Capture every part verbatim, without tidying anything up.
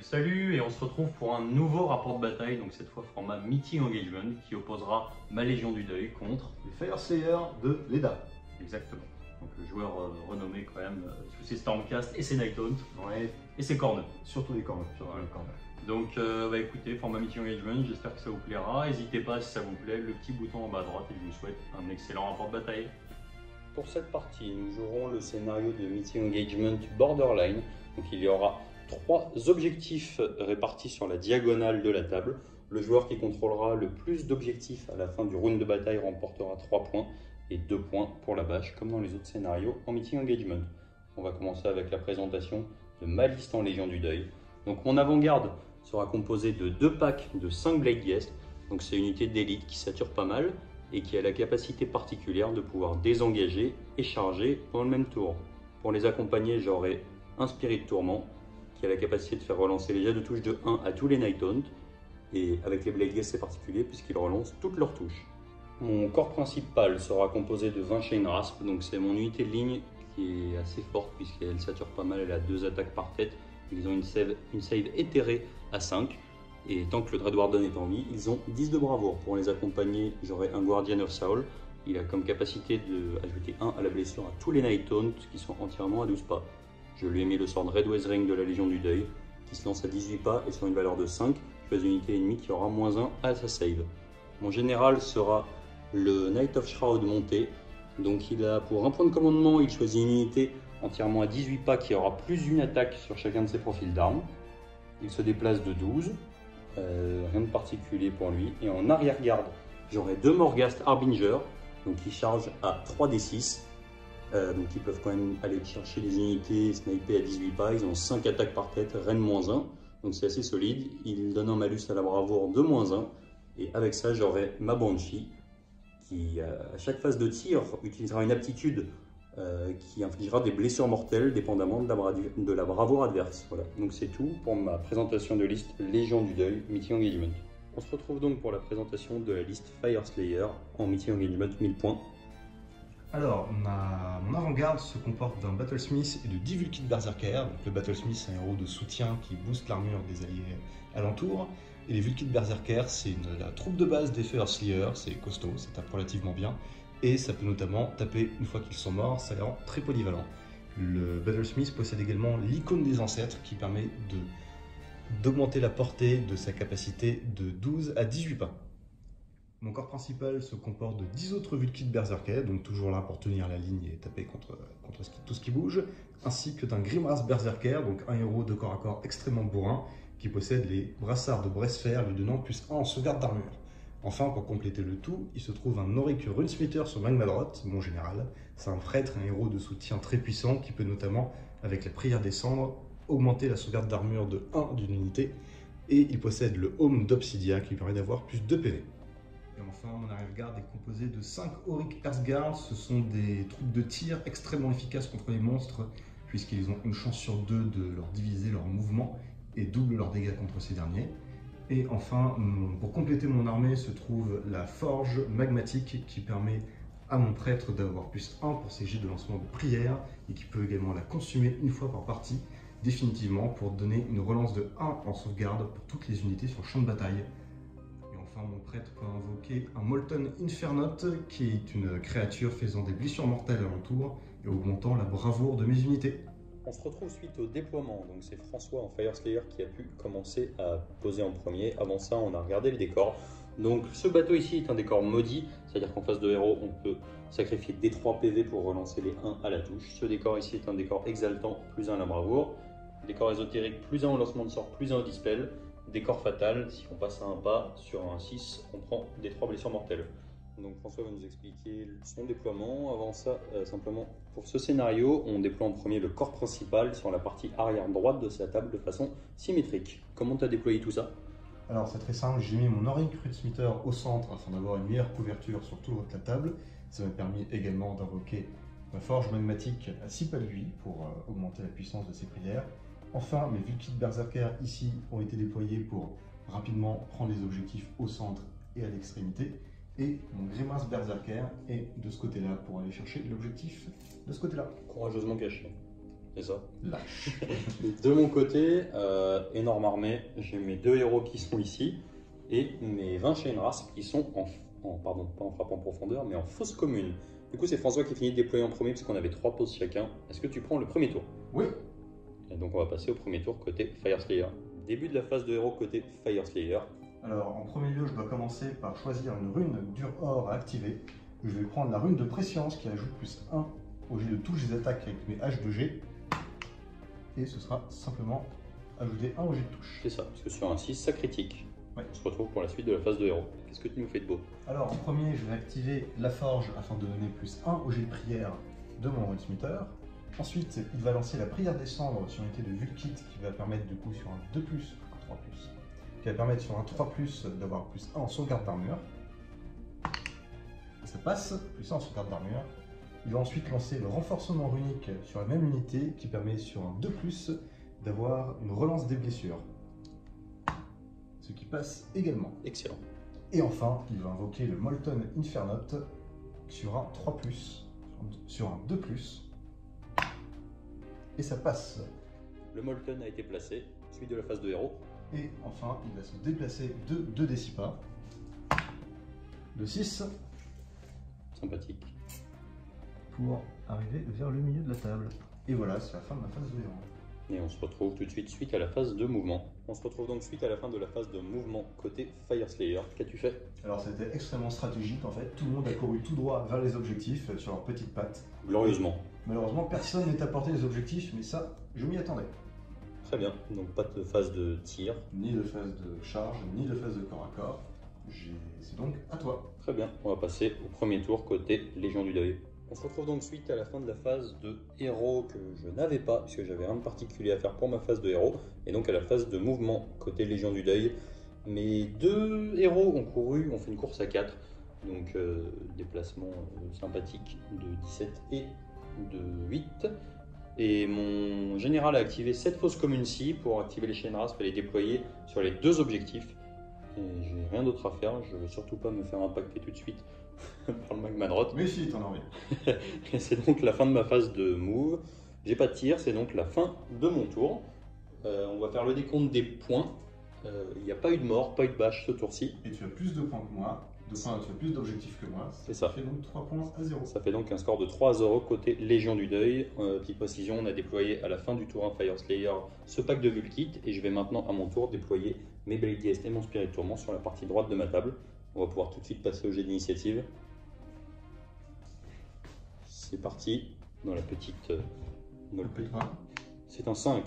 Salut, et on se retrouve pour un nouveau rapport de bataille, donc cette fois format Meeting Engagement, qui opposera ma Légion du Deuil contre les Fyreslayer de Leda. Exactement. Donc le joueur euh, renommé quand même euh, sous ses Stormcast et ses Nighthaunt Ouais. et ses corneux. Surtout les corneux. Voilà. Donc euh, bah, écoutez, format Meeting Engagement, j'espère que ça vous plaira. N'hésitez pas si ça vous plaît, le petit bouton en bas à droite, et je vous souhaite un excellent rapport de bataille. Pour cette partie, nous jouerons le scénario de Meeting Engagement Borderline. Donc il y aura trois objectifs répartis sur la diagonale de la table. Le joueur qui contrôlera le plus d'objectifs à la fin du round de bataille remportera trois points et deux points pour la bâche, comme dans les autres scénarios en Meeting Engagement. On va commencer avec la présentation de ma liste en Légion du Deuil. Donc mon avant-garde sera composée de deux packs de cinq Blade Guest. Donc c'est une unité d'élite qui sature pas mal et qui a la capacité particulière de pouvoir désengager et charger dans le même tour. Pour les accompagner, j'aurai un Spirit Tourment qui a la capacité de faire relancer les jets de touche de un à tous les Nighthaunt, et avec les Blade Guest c'est particulier puisqu'ils relancent toutes leurs touches. Mon corps principal sera composé de vingt Chain Rasp, donc c'est mon unité de ligne qui est assez forte puisqu'elle sature pas mal, elle a deux attaques par tête, ils ont une save, une save éthérée à cinq. Et tant que le Dread Warden est en vie, ils ont dix de bravoure. Pour les accompagner, j'aurai un Guardian of Saul. Il a comme capacité d'ajouter un à la blessure à tous les Nighthaunt qui sont entièrement à douze pas. Je lui ai mis le sort de Red Weathering de la Légion du Deuil qui se lance à dix-huit pas et sur une valeur de cinq, je fais une unité ennemie qui aura moins un à sa save. Mon général sera le Knight of Shroud monté. Donc il a pour un point de commandement, il choisit une unité entièrement à dix-huit pas qui aura plus une attaque sur chacun de ses profils d'armes. Il se déplace de douze. Euh, rien de particulier pour lui. Et en arrière-garde, j'aurai deux Morghast Harbinger, donc qui chargent à trois d six. Euh, donc ils peuvent quand même aller chercher des unités sniper à dix-huit pas. Ils ont cinq attaques par tête, Reine moins un. Donc c'est assez solide. Ils donnent un malus à la bravoure de moins un. Et avec ça, j'aurai ma Banshee qui, à chaque phase de tir, utilisera une aptitude Euh, qui infligera des blessures mortelles dépendamment de la, bra de la bravoure adverse. Voilà. Donc c'est tout pour ma présentation de liste Légion du Deuil, Meeting Engagement. On se retrouve donc pour la présentation de la liste Fyreslayer en Meeting Engagement mille points. Alors, ma... mon avant-garde se comporte d'un Battlesmith et de dix Vulkid Berserker. Donc, le Battlesmith, c'est un héros de soutien qui booste l'armure des alliés alentours. Et les Vulkid Berserker, c'est la troupe de base des Fyreslayer, c'est costaud, ça tape relativement bien. Et ça peut notamment taper une fois qu'ils sont morts, ça les rend très polyvalents. Le Battlesmith possède également l'icône des ancêtres qui permet d'augmenter la portée de sa capacité de douze à dix-huit pas. Mon corps principal se comporte de dix autres Vulkid Berserker, donc toujours là pour tenir la ligne et taper contre, contre tout ce qui bouge, ainsi que d'un Grimras Berserker, donc un héros de corps à corps extrêmement bourrin, qui possède les brassards de Brestfer lui donnant plus un en sauvegarde d'armure. Enfin, pour compléter le tout, il se trouve un Auric Runesmithers sur Magmadroth, mon général. C'est un prêtre, un héros de soutien très puissant qui peut notamment, avec la prière des cendres, augmenter la sauvegarde d'armure de un d'une unité. Et il possède le Home d'Obsidia qui lui permet d'avoir plus de P V. Et enfin, mon arrière-garde est composé de cinq Auric Earthguard. Ce sont des troupes de tir extrêmement efficaces contre les monstres, puisqu'ils ont une chance sur deux de leur diviser leur mouvement et double leurs dégâts contre ces derniers. Et enfin, pour compléter mon armée, se trouve la forge magmatique qui permet à mon prêtre d'avoir plus un pour ses jets de lancement de prière et qui peut également la consumer une fois par partie, définitivement, pour donner une relance de un en sauvegarde pour toutes les unités sur le champ de bataille. Et enfin, mon prêtre peut invoquer un Molten Infernote qui est une créature faisant des blessures mortelles alentour et augmentant la bravoure de mes unités. On se retrouve suite au déploiement, donc c'est François en Fyreslayer qui a pu commencer à poser en premier. Avant ça, on a regardé le décor. Donc ce bateau ici est un décor maudit, c'est-à-dire qu'en face de héros, on peut sacrifier D trois P V pour relancer les un à la touche. Ce décor ici est un décor exaltant, plus un à la bravoure. Décor ésotérique, plus un au lancement de sort, plus un au dispel. Décor fatal, si on passe à un pas, sur un six, on prend D trois blessures mortelles. Donc François va nous expliquer son déploiement. Avant ça, euh, simplement, pour ce scénario, on déploie en premier le corps principal sur la partie arrière droite de sa table de façon symétrique. Comment tu as déployé tout ça? Alors c'est très simple, j'ai mis mon Auric Runesmithers au centre afin d'avoir une meilleure couverture sur tout le haut de la table. Ça m'a permis également d'invoquer ma forge magmatique à six pas de lui pour euh, augmenter la puissance de ses prières. Enfin, mes Vulkid Berserker ici ont été déployés pour rapidement prendre les objectifs au centre et à l'extrémité. Et mon Grimras Berserker est de ce côté-là pour aller chercher l'objectif de ce côté-là. Courageusement caché. C'est ça. Lâche. De mon côté, euh, énorme armée, j'ai mes deux héros qui sont ici et mes vingt Chain Rasp qui sont en, en, pardon, pas en frappe en profondeur, mais en fosse commune. Du coup, c'est François qui finit de déployer en premier parce qu'on avait trois pauses chacun. Est-ce que tu prends le premier tour? Oui. Et donc, on va passer au premier tour côté Fire Slayer. Début de la phase de héros côté Fire Slayer. Alors, en premier lieu, je dois commencer par choisir une rune dur or à activer. Je vais prendre la rune de préscience qui ajoute plus un au jet de touche des attaques avec mes H deux G. Et ce sera simplement ajouter un au jet de touche. C'est ça, parce que sur un six, ça critique. Ouais. On se retrouve pour la suite de la phase de héros. Qu'est-ce que tu nous fais de beau? Alors, en premier, je vais activer la forge afin de donner plus un au jet de prière de mon runesmitter. Ensuite, il va lancer la prière des cendres sur une unité de Vulkit qui va permettre du coup sur un deux plus, un trois plus, qui va permettre sur un trois plus d'avoir plus un en sauvegarde d'armure. Ça passe, plus un en sauvegarde d'armure. Il va ensuite lancer le renforcement runique sur la même unité qui permet sur un deux plus d'avoir une relance des blessures. Ce qui passe également. Excellent. Et enfin, il va invoquer le Molten Infernote sur un trois plus, sur un deux plus. Et ça passe. Le Molten a été placé, suite de la phase de héros. Et enfin, il va se déplacer de deux Décipa. De six. Sympathique. Pour arriver vers le milieu de la table. Et voilà, c'est la fin de ma phase de héros. Et on se retrouve tout de suite suite à la phase de mouvement. On se retrouve donc suite à la fin de la phase de mouvement côté Fire Slayer. Qu'as-tu fait? Alors c'était extrêmement stratégique en fait. Tout le monde a couru tout droit vers les objectifs sur leurs petites pattes. Glorieusement. Malheureusement, personne n'est apporté les objectifs, mais ça, je m'y attendais. Très bien. Donc pas de phase de tir. Ni de phase de charge, ni de phase de corps à corps. C'est donc à toi. Très bien. On va passer au premier tour côté Légion du Deuil. On se retrouve donc suite à la fin de la phase de héros que je n'avais pas, puisque j'avais rien de particulier à faire pour ma phase de héros, et donc à la phase de mouvement côté Légion du Deuil. Mes deux héros ont couru, ont fait une course à quatre, donc euh, déplacement euh, sympathique de dix-sept et de huit. Et mon général a activé cette fausse commune-ci pour activer les Chain Rasp et les déployer sur les deux objectifs. Et j'ai rien d'autre à faire, je veux surtout pas me faire impacter tout de suite par le magma drop. Mais si, t'en as envie. Et c'est donc la fin de ma phase de move. J'ai pas de tir, c'est donc la fin de mon tour. Euh, on va faire le décompte des points. Il euh, n'y a pas eu de mort, pas eu de bâche ce tour-ci. Et tu as plus de points que moi. De points, tu as plus d'objectifs que moi. C'est ça. Ça fait donc trois points à zéro. Ça fait donc un score de trois à zéro côté Légion du Deuil. Euh, petite précision, on a déployé à la fin du tour un Fire Slayer ce pack de Vulkit. Et je vais maintenant à mon tour déployer mes Blade Guest et mon Spirit Tourment sur la partie droite de ma table. On va pouvoir tout de suite passer au jet d'initiative. C'est parti dans la petite. Dans le petit. C'est un cinq.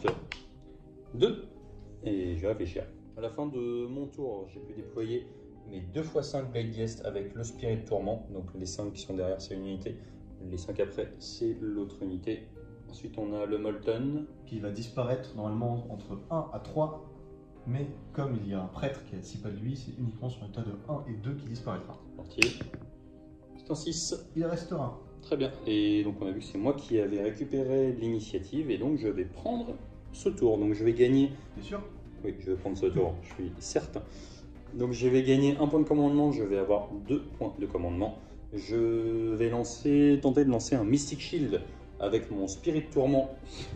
deux. Et je vais réfléchir. À la fin de mon tour, j'ai pu déployer mes deux fois cinq Blade Guest avec le Spirit Tourment. Donc les cinq qui sont derrière, c'est une unité. Les cinq après, c'est l'autre unité. Ensuite, on a le Molten. Qui va disparaître normalement entre un à trois. Mais comme il y a un prêtre qui est à six pas de lui, c'est uniquement sur un tas de un et deux qui disparaîtra. Parti. C'est un six. Il restera. Très bien. Et donc on a vu que c'est moi qui avais récupéré l'initiative. Et donc je vais prendre ce tour. Donc je vais gagner. T'es sûr? Oui, je vais prendre ce tour, je suis certain. Donc je vais gagner un point de commandement, je vais avoir deux points de commandement. Je vais lancer, tenter de lancer un Mystic Shield avec mon Spirit Tourment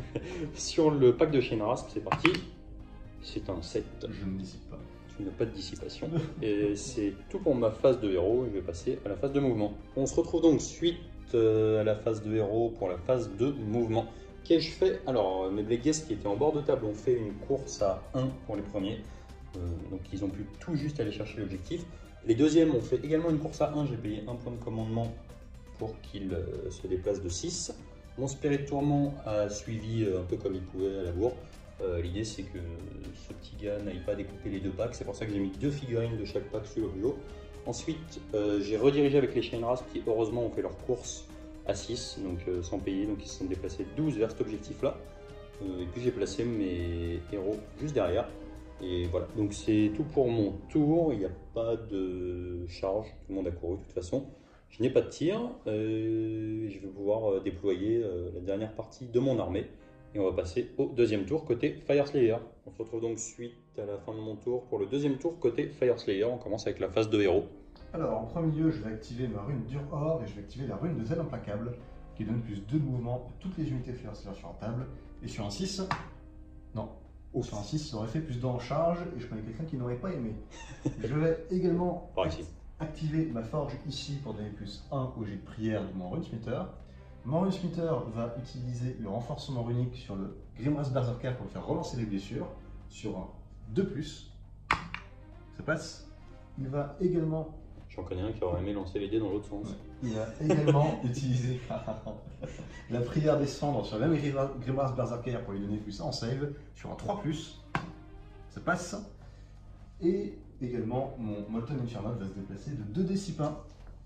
sur le pack de Chain Rasp. C'est parti. C'est un sept. Je ne dissipe pas. Tu n'as pas de dissipation. Et c'est tout pour ma phase de héros. Je vais passer à la phase de mouvement. On se retrouve donc suite à la phase de héros pour la phase de mouvement. Qu'ai-je fait? Alors, mes Blade Guest qui étaient en bord de table ont fait une course à un pour les premiers. Euh, donc, ils ont pu tout juste aller chercher l'objectif. Les deuxièmes ont fait également une course à un. J'ai payé un point de commandement pour qu'ils euh, se déplacent de six. Mon Spirit Tourment a suivi euh, un peu comme il pouvait à la bourre. Euh, L'idée, c'est que ce petit gars n'aille pas découper les deux packs. C'est pour ça que j'ai mis deux figurines de chaque pack sur le plus haut. Ensuite, euh, j'ai redirigé avec les Chain Rasp qui, heureusement, ont fait leur course à six, donc euh, sans payer, donc ils se sont déplacés douze vers cet objectif là, euh, et puis j'ai placé mes héros juste derrière, et voilà, donc c'est tout pour mon tour. Il n'y a pas de charge, tout le monde a couru de toute façon, je n'ai pas de tir, euh, et je vais pouvoir euh, déployer euh, la dernière partie de mon armée, et on va passer au deuxième tour côté Fire Slayer. On se retrouve donc suite à la fin de mon tour pour le deuxième tour côté Fire Slayer. On commence avec la phase de héros. Alors, en premier lieu, je vais activer ma rune Dur Or et je vais activer la rune de Zèle Implacable qui donne plus deux de mouvement pour toutes les unités Fire Slayer sur la table. Et sur un six, non, oh, sur un six, ça aurait fait plus deux en charge et je connais quelqu'un qui n'aurait pas aimé. Je vais également activer ma forge ici pour donner plus un au jet de prière de mon Runesmiter. Mon Runesmiter va utiliser le renforcement runique sur le Grimoire Berserker pour me faire relancer les blessures sur un deux plus. Ça passe. Il va également... J'en connais un qui aurait aimé lancer les dés dans l'autre sens. Ouais. Il va également utiliser la prière des cendres sur le même Grimoire Berserker pour lui donner plus un en save sur un trois plus. Ça passe. Et également, mon Molten Infernal va se déplacer de deux d six pas.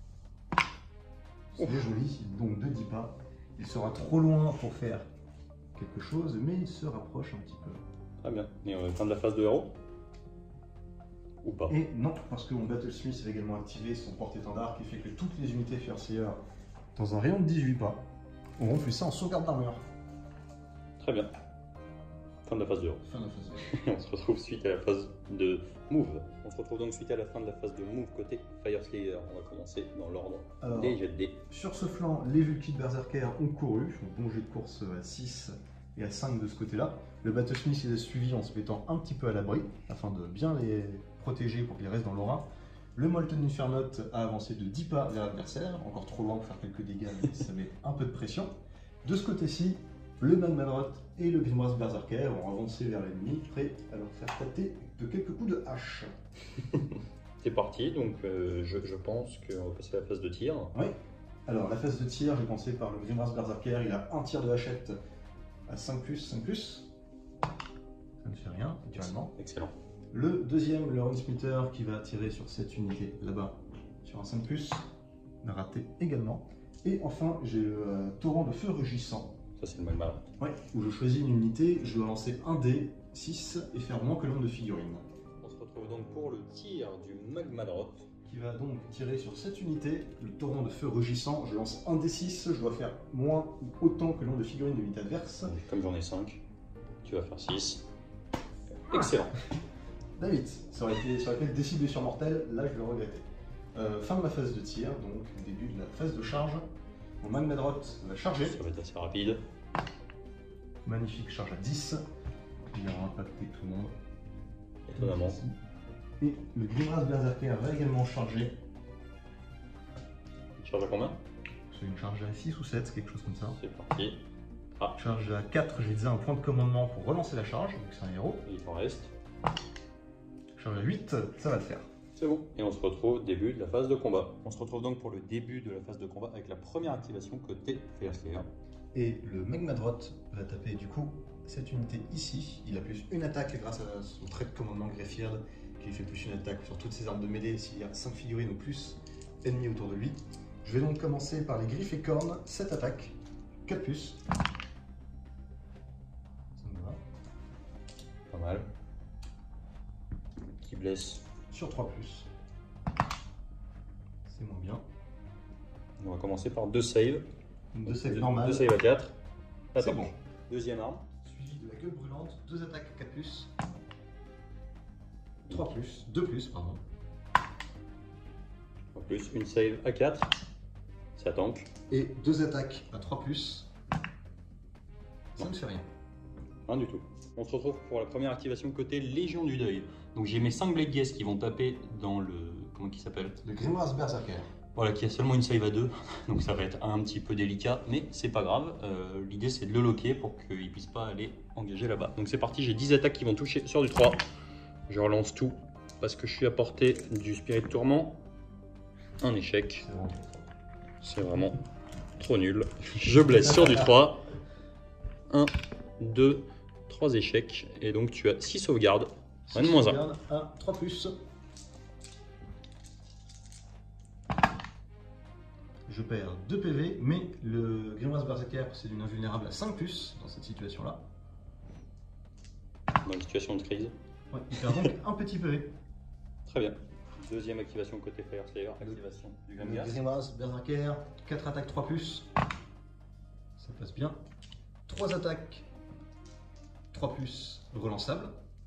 C'est joli, donc de dix pas. Il sera trop loin pour faire quelque chose, mais il se rapproche un petit peu. Très bien. Et on est fin de la phase de héros? Ou pas? Et non, parce que mon Battlesmith va également activer son porte-étendard qui fait que toutes les unités Fire Slayer dans un rayon de dix-huit pas auront plus ça en sauvegarde d'armure. Très bien. Fin de la phase de héros. Fin de la phase de héros. On se retrouve suite à la phase de move. On se retrouve donc suite à la fin de la phase de move côté Fire Slayer. On va commencer dans l'ordre des jets de dés. Sur ce flanc, les Vulkid Berserker ont couru. Bon jet de course à six et à cinq de ce côté-là. Le Battlesmith les a suivis en se mettant un petit peu à l'abri afin de bien les protéger pour qu'ils restent dans l'aura. Le Molten Inferno a avancé de dix pas vers l'adversaire, encore trop loin pour faire quelques dégâts, mais ça met un peu de pression. De ce côté-ci, le Magmadrot et le Grimoire Berserker ont avancé vers l'ennemi, prêts à leur faire tâter de quelques coups de hache. C'est parti, donc euh, je, je pense qu'on va passer à la phase de tir. Oui, alors la phase de tir, j'ai commencé par le Grimoire Berserker, il a un tir de hachette à cinq plus, cinq plus. Ça ne fait rien, naturellement. Excellent. Le deuxième, le Runesmiter, qui va tirer sur cette unité là-bas, sur un cinq plus, l'a raté également. Et enfin, j'ai le euh, torrent de feu rugissant. Ça, c'est le Magmadrot. Oui, où je choisis une unité, je dois lancer un dé, six, et faire moins que le nombre de figurines. On se retrouve donc pour le tir du Magmadrot. Qui va donc tirer sur cette unité, le torrent de feu rugissant. Je lance un dé six, je dois faire moins ou autant que le nombre de figurines de l'unité adverse. Comme j'en ai cinq, tu vas faire six. Excellent. David, ça aurait été, ça aurait été le décide sur mortel, là je le regrettais. Euh, fin de ma phase de tir, donc début de la phase de charge. Mon Magmadrot va charger. Ça va être assez rapide. Magnifique charge à dix. Il aura impacté tout le monde. Étonnamment. Et le Grimoire Berserker va également charger. Il charge à combien? C'est une charge à six ou sept, quelque chose comme ça. C'est parti. Ah. Charge à quatre, je vais dire un point de commandement pour relancer la charge, donc c'est un héros. Il t'en reste. Charge à huit, ça va le faire. C'est bon. Et on se retrouve au début de la phase de combat. On se retrouve donc pour le début de la phase de combat avec la première activation côté Fire Slayer. Et le Magmadrot va taper du coup cette unité ici. Il a plus une attaque grâce à son trait de commandement Greyfield qui lui fait plus une attaque sur toutes ses armes de mêlée s'il y a cinq figurines ou plus ennemis autour de lui. Je vais donc commencer par les griffes et cornes, sept attaques, quatre plus. Ça me va. Pas mal. Qui blesse sur trois plus. C'est moins bien. On va commencer par deux saves. Deux saves normales. Deux saves à quatre. C'est bon. Deuxième arme. Suivi de la gueule brûlante, deux attaques quatre plus. trois plus, deux plus, pardon. En plus, une save à quatre. Ça tank. Et deux attaques à trois plus. Ça ne fait rien. Rien du tout. On se retrouve pour la première activation côté Légion du Deuil. Donc j'ai mes cinq Blade Guests qui vont taper dans le... Comment il s'appelle? Le Grimoire Berserker. Voilà, qui a seulement une save à deux. Donc ça va être un petit peu délicat, mais c'est pas grave. Euh, L'idée c'est de le loquer pour qu'il ne puisse pas aller engager là-bas. Donc c'est parti, j'ai dix attaques qui vont toucher sur du trois. Je relance tout parce que je suis à portée du Spirit Tourment. Un échec. C'est vraiment trop nul. Je blesse sur du trois. un, deux, trois échecs. Et donc tu as six sauvegardes. Rien de moins un. un, trois plus. Je perds deux P V, mais le Grimoire Berserker, c'est d'une invulnérable à cinq plus dans cette situation-là. Dans une situation de crise. Ouais, il perd donc un petit P V. Très bien. Deuxième activation côté Fire Slayer, activation du Grimgas. Grimoire Berserker, quatre attaques trois plus. Ça passe bien. trois attaques trois plus relançables.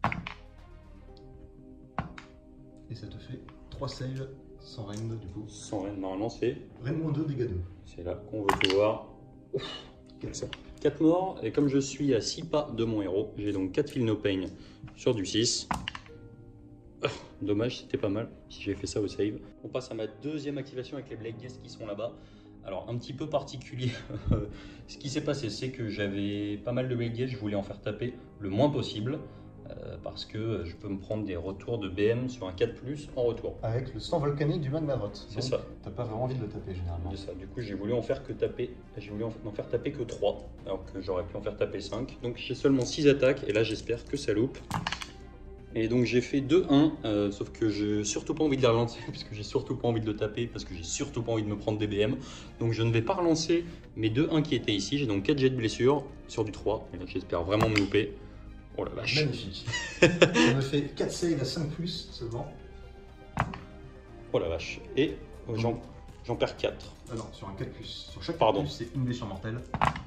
Et ça te fait trois saves sans rend du coup. Sans rend, normalement c'est. Rend moins deux, dégâts deux. C'est là qu'on veut pouvoir. quatre morts, et comme je suis à six pas de mon héros, j'ai donc quatre Feel No Pain sur du six. Oh, dommage, c'était pas mal si j'ai fait ça au save. On passe à ma deuxième activation avec les Blade Guests qui sont là-bas. Alors, un petit peu particulier, ce qui s'est passé, c'est que j'avais pas mal de Blade Guests, je voulais en faire taper le moins possible. Euh, parce que je peux me prendre des retours de B M sur un quatre plus en retour. Avec le sang volcanique du magma rot. C'est ça. T'as pas vraiment envie de le taper généralement. C'est ça. Du coup, j'ai voulu en faire que taper. J'ai voulu en faire taper que trois, alors que j'aurais pu en faire taper cinq. Donc j'ai seulement six attaques, et là j'espère que ça loupe. Et donc j'ai fait deux un, euh, sauf que j'ai surtout pas envie de les relancer, parce que j'ai surtout pas envie de le taper, parce que j'ai surtout pas envie de me prendre des B M. Donc je ne vais pas relancer mes deux un qui étaient ici. J'ai donc quatre jets de blessure sur du trois, et là j'espère vraiment me louper. Oh la vache. Magnifique. Ça me fait quatre saves à cinq plus seulement. Oh la vache. Et j'en j'en perds quatre. Ah non, sur un quatre plus. Sur chaque Pardon. quatre plus, c'est une blessure mortelle.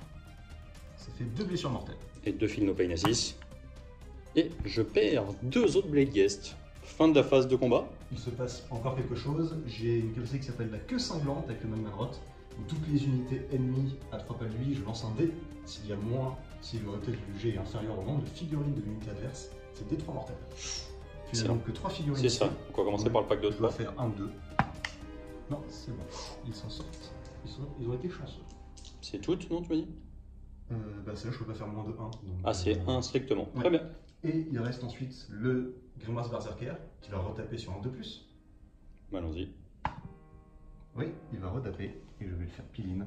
Ça fait deux blessures mortelles. Et deux Feel No Pain à six. Et je perds deux autres Blade Guests. Fin de la phase de combat. Il se passe encore quelque chose. J'ai une capacité qui s'appelle la queue cinglante avec le magma rot. Où toutes les unités ennemies à trois pas de lui, je lance un dé. S'il y a moins, si le résultat du jet est inférieur au nombre de figurines de l'unité adverse, c'est dé trois mortel. Tu n'as donc que trois figurines. C'est ça. Donc on va commencer ouais. par le pack de Je trois. vais faire un deux. Non, c'est bon. Ils s'en sortent. Ils, sont... Ils ont été chanceux. C'est toutes, non, tu m'as dit euh, Bah, c'est là, je peux pas faire moins de un. Donc, ah, c'est euh... un strictement. Ouais. Très bien. Et il reste ensuite le Grimoire Berserker qui va retaper sur un deux plus. Allons-y. Oui, il va retaper et je vais le faire piline.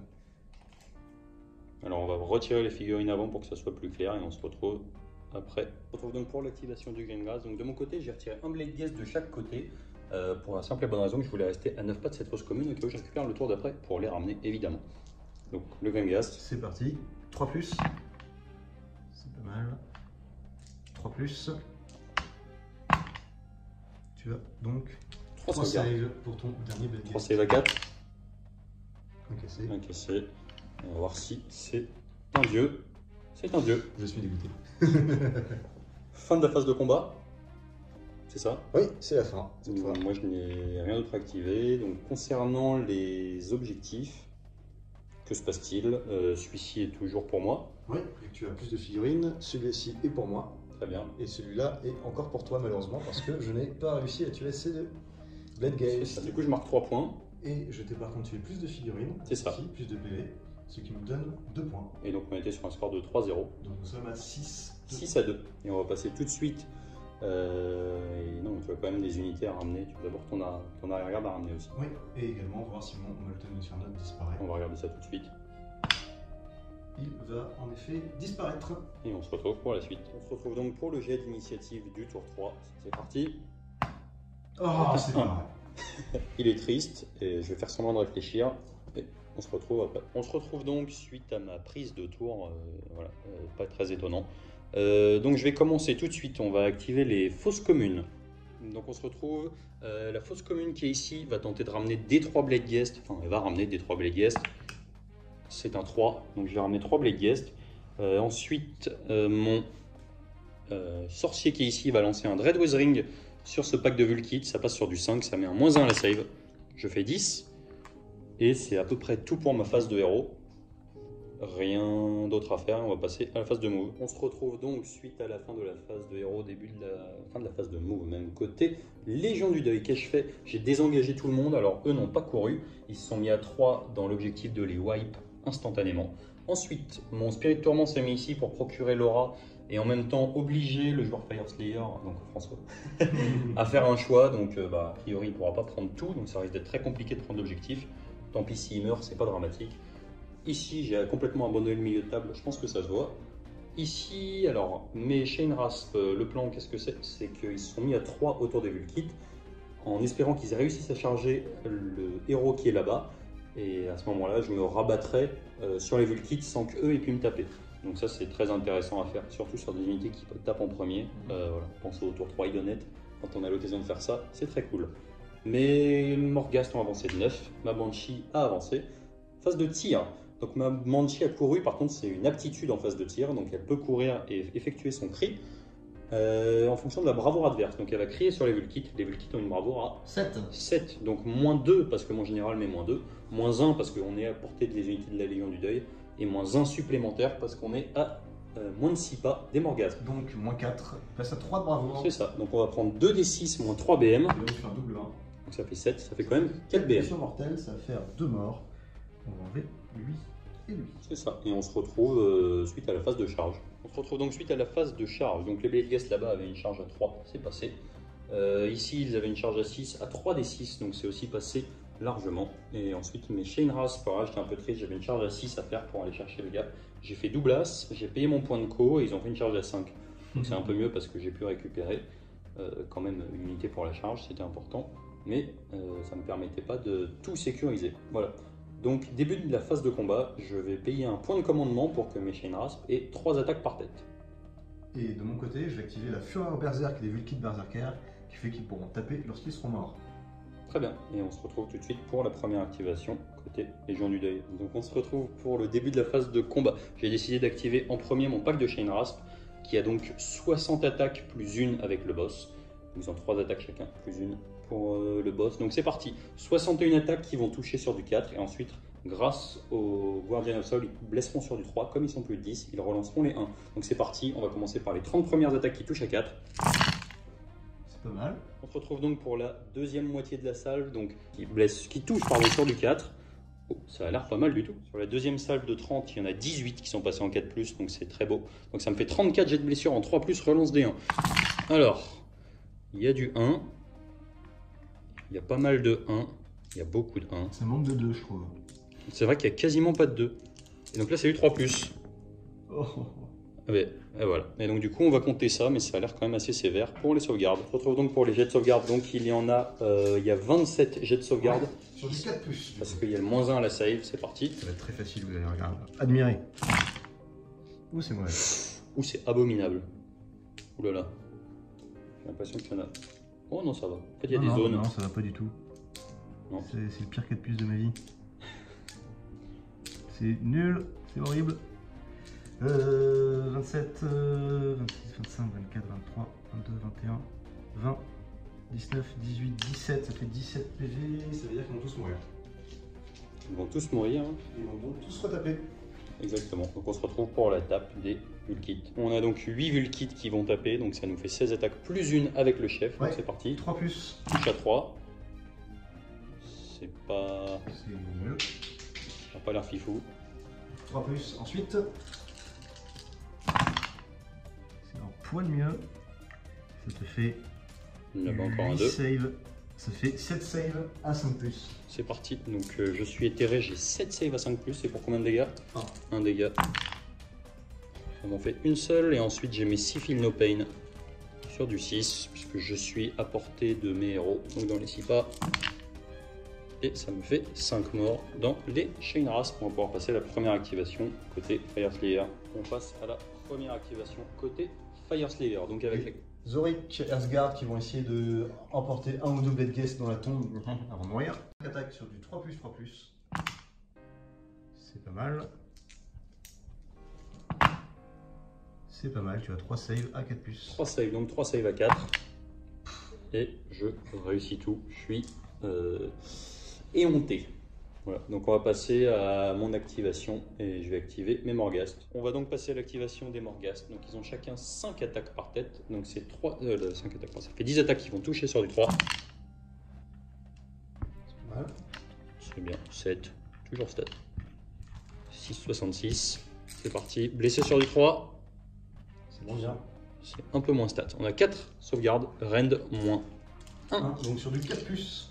Alors on va retirer les figurines avant pour que ça soit plus clair et on se retrouve après. On se retrouve donc pour l'activation du Greengrass. Donc de mon côté, j'ai retiré un Blade Guest de chaque côté euh, pour la simple et bonne raison que je voulais rester à neuf pas de cette fosse commune, et que je récupère le tour d'après pour les ramener évidemment. Donc le Greengrass. C'est parti. trois plus. C'est pas mal. trois plus. Tu as donc trois saves pour ton dernier Blade Guest. trois saves à quatre. Un cassé. Un cassé. On va voir si c'est un dieu. C'est un dieu. Je suis dégoûté. Fin de la phase de combat. C'est ça? Oui, c'est la fin. Cette fois. Moi, je n'ai rien d'autre activé. Donc, concernant les objectifs, que se passe-t-il? euh, Celui-ci est toujours pour moi. Oui, et tu as plus de figurines. Celui-ci est pour moi. Très bien. Et celui-là est encore pour toi, malheureusement, parce que je n'ai pas réussi à tuer ces deux Blade Guest. Du coup, je marque trois points. Et je t'ai par contre tué plus de figurines. C'est ça. Ici, plus de P V. Ce qui me donne deux points. Et donc on était sur un score de trois zéro. Donc nous sommes à six. six à deux. Et on va passer tout de suite. Euh, et non, tu as quand même des unités à ramener. Tu as d'abord ton, ton arrière-garde à ramener aussi. Oui, et également voir si mon Molten Inferno disparaît. On va regarder ça tout de suite. Il va en effet disparaître. Et on se retrouve pour la suite. On se retrouve donc pour le jet d'initiative du tour trois. C'est parti. Oh, c'est pas vrai. Il est triste et je vais faire semblant de réfléchir. Et on se retrouve après. On se retrouve donc suite à ma prise de tour, euh, voilà, euh, pas très étonnant. Euh, donc je vais commencer tout de suite, on va activer les fosses communes. Donc on se retrouve, euh, la fosse commune qui est ici va tenter de ramener des trois Blade Guest, enfin elle va ramener des trois Blade Guest. C'est un trois, donc je vais ramener trois Blade Guest. Euh, ensuite, euh, mon euh, sorcier qui est ici va lancer un Dread Weathering sur ce pack de Vulkit, ça passe sur du cinq, ça met un moins un à la save. Je fais dix. Et c'est à peu près tout pour ma phase de héros. Rien d'autre à faire, on va passer à la phase de move. On se retrouve donc suite à la fin de la phase de héros, début de la fin de la phase de move, même côté Légion du Deuil. Qu'ai-je fait? J'ai désengagé tout le monde, alors eux n'ont pas couru. Ils se sont mis à trois dans l'objectif de les wipe instantanément. Ensuite, mon Spirit Tourment s'est mis ici pour procurer l'aura et en même temps obliger le joueur Fire Slayer, donc François, à faire un choix. Donc euh, bah, a priori il ne pourra pas prendre tout, donc ça risque d'être très compliqué de prendre l'objectif. Tant pis s'il meurt, c'est pas dramatique. Ici, j'ai complètement abandonné le milieu de table, je pense que ça se voit. Ici, alors, mes Chain Rasp, le plan, qu'est-ce que c'est? C'est qu'ils se sont mis à trois autour des Vulkit, en espérant qu'ils réussissent à charger le héros qui est là-bas. Et à ce moment-là, je me rabattrai euh, sur les Vulkit sans qu'eux aient pu me taper. Donc ça, c'est très intéressant à faire, surtout sur des unités qui tapent en premier. Euh, voilà, pensez au tour trois Idonette, quand on a l'occasion de faire ça, c'est très cool. Mes Morghast ont avancé de neuf, ma Banshee a avancé. Phase de tir, donc ma Banshee a couru, par contre c'est une aptitude en phase de tir, donc elle peut courir et effectuer son cri euh, en fonction de la bravoure adverse. Donc elle va crier sur les Vulkit, les Vulkit ont une bravoure à sept. sept, donc moins deux parce que mon général met moins deux, moins un parce qu'on est à portée des unités de la Légion du Deuil, et moins un supplémentaire parce qu'on est à euh, moins de six pas des Morghast. Donc moins quatre, passe à trois de bravoure. C'est ça, donc on va prendre deux D six moins trois B M. Et là, on fait un double un. Donc ça fait sept, ça fait quand même quatre B M. Blessure mortelle, ça va faire deux morts. On va enlever lui et lui. C'est ça, et on se retrouve euh, suite à la phase de charge. On se retrouve donc suite à la phase de charge. Donc les Blade Guests là-bas avaient une charge à trois, c'est passé. Euh, ici, ils avaient une charge à six, à trois D six, donc c'est aussi passé largement. Et ensuite, mes Chain Rasp, pareil, j'étais un peu triste, j'avais une charge à six à faire pour aller chercher le gars. J'ai fait double as, j'ai payé mon point de co et ils ont fait une charge à cinq. Donc c'est un peu mieux parce que j'ai pu récupérer euh, quand même une unité pour la charge, c'était important. Mais euh, ça ne me permettait pas de tout sécuriser. Voilà. Donc début de la phase de combat, je vais payer un point de commandement pour que mes Chain Rasp aient trois attaques par tête. Et de mon côté, je vais activer la Fureur Berserk des Vulkid Berserker, qui fait qu'ils pourront taper lorsqu'ils seront morts. Très bien, et on se retrouve tout de suite pour la première activation, côté Légion du Deuil. Donc on se retrouve pour le début de la phase de combat. J'ai décidé d'activer en premier mon pack de Chain Rasp, qui a donc soixante attaques plus une avec le boss. Ils ont trois attaques chacun, plus une pour euh, le boss. Donc c'est parti, soixante et une attaques qui vont toucher sur du quatre, et ensuite, grâce au Guardian of Soul, ils blesseront sur du trois. Comme ils sont plus de dix, ils relanceront les un. Donc c'est parti, on va commencer par les trente premières attaques qui touchent à quatre. Pas mal. On se retrouve donc pour la deuxième moitié de la salve, donc qui, blesse, qui touche pardon, sur du quatre. Oh, ça a l'air pas mal du tout. Sur la deuxième salve de trente, il y en a dix-huit qui sont passés en quatre plus, donc c'est très beau. Donc ça me fait trente-quatre jets de blessure en trois plus, relance des un. Alors, il y a du un, il y a pas mal de un, il y a beaucoup de un. Ça manque de deux, je trouve. C'est vrai qu'il n'y a quasiment pas de deux. Et donc là, c'est du trois plus. Oh. Ah ben, et voilà. Et donc du coup, on va compter ça, mais ça a l'air quand même assez sévère pour les sauvegardes. On se retrouve donc pour les jets de sauvegarde. Donc il y en a, euh, il y a vingt-sept jets de sauvegarde. Ouais, sur du quatre plus. Parce qu'il y a le moins un à la save, c'est parti. Ça va être très facile, vous allez regarder. Admirer. Ouh, c'est mauvais. Ouh, c'est abominable. Ouh là là. J'ai l'impression qu'il y en a. Oh non, ça va. En fait, il y a non, des non, zones. Non, ça va pas du tout. C'est le pire quatre plus de ma vie. C'est nul, c'est horrible. Euh, vingt-sept, euh, vingt-six, vingt-cinq, vingt-quatre, vingt-trois, vingt-deux, vingt et un, vingt, dix-neuf, dix-huit, dix-sept, ça fait dix-sept P V, ça veut dire qu'ils vont tous mourir. Ils vont tous mourir. Hein. Ils vont donc tous retaper. Exactement, donc on se retrouve pour la tape des Vulkids. On a donc huit Vulkids qui vont taper, donc ça nous fait seize attaques plus une avec le chef, ouais. Donc c'est parti. trois plus. Touche à trois. C'est pas... C'est nul. Ça n'a pas l'air fifou. trois plus, ensuite... C'est un poil mieux. Ça te fait Il y en a encore un huit deux. save. Ça fait sept saves à cinq plus. C'est parti, donc euh, je suis éthéré, j'ai sept saves à cinq plus, c'est pour combien de dégâts? un. Un dégât. Ça m'en fait une seule, et ensuite j'ai mes six Feel No Pain sur du six, puisque je suis à portée de mes héros, donc dans les six pas. Et ça me fait cinq morts dans les Chain Rasp. On va pouvoir passer à la première activation côté Fire Slayer. On passe à la première activation côté Fire Slayer, donc avec les... Zorik, Earthguard qui vont essayer de emporter un ou deux Blade Guests dans la tombe avant de mourir. Attaque sur du trois plus, trois plus. C'est pas mal. C'est pas mal, tu as trois saves à quatre plus. trois saves, donc trois saves à quatre. Et je réussis tout. Je suis euh, éhonté. Voilà, donc on va passer à mon activation et je vais activer mes Morghast. On va donc passer à l'activation des Morghast. Donc ils ont chacun cinq attaques par tête. Donc c'est trois, euh, cinq attaques, ça fait dix attaques qui vont toucher sur du trois. C'est pas mal. C'est bien, sept, toujours stat. six, soixante-six, c'est parti. Blessé sur du trois. C'est bon, bien. C'est un peu moins stat. On a quatre sauvegardes, rend moins un. un. Donc sur du quatre plus.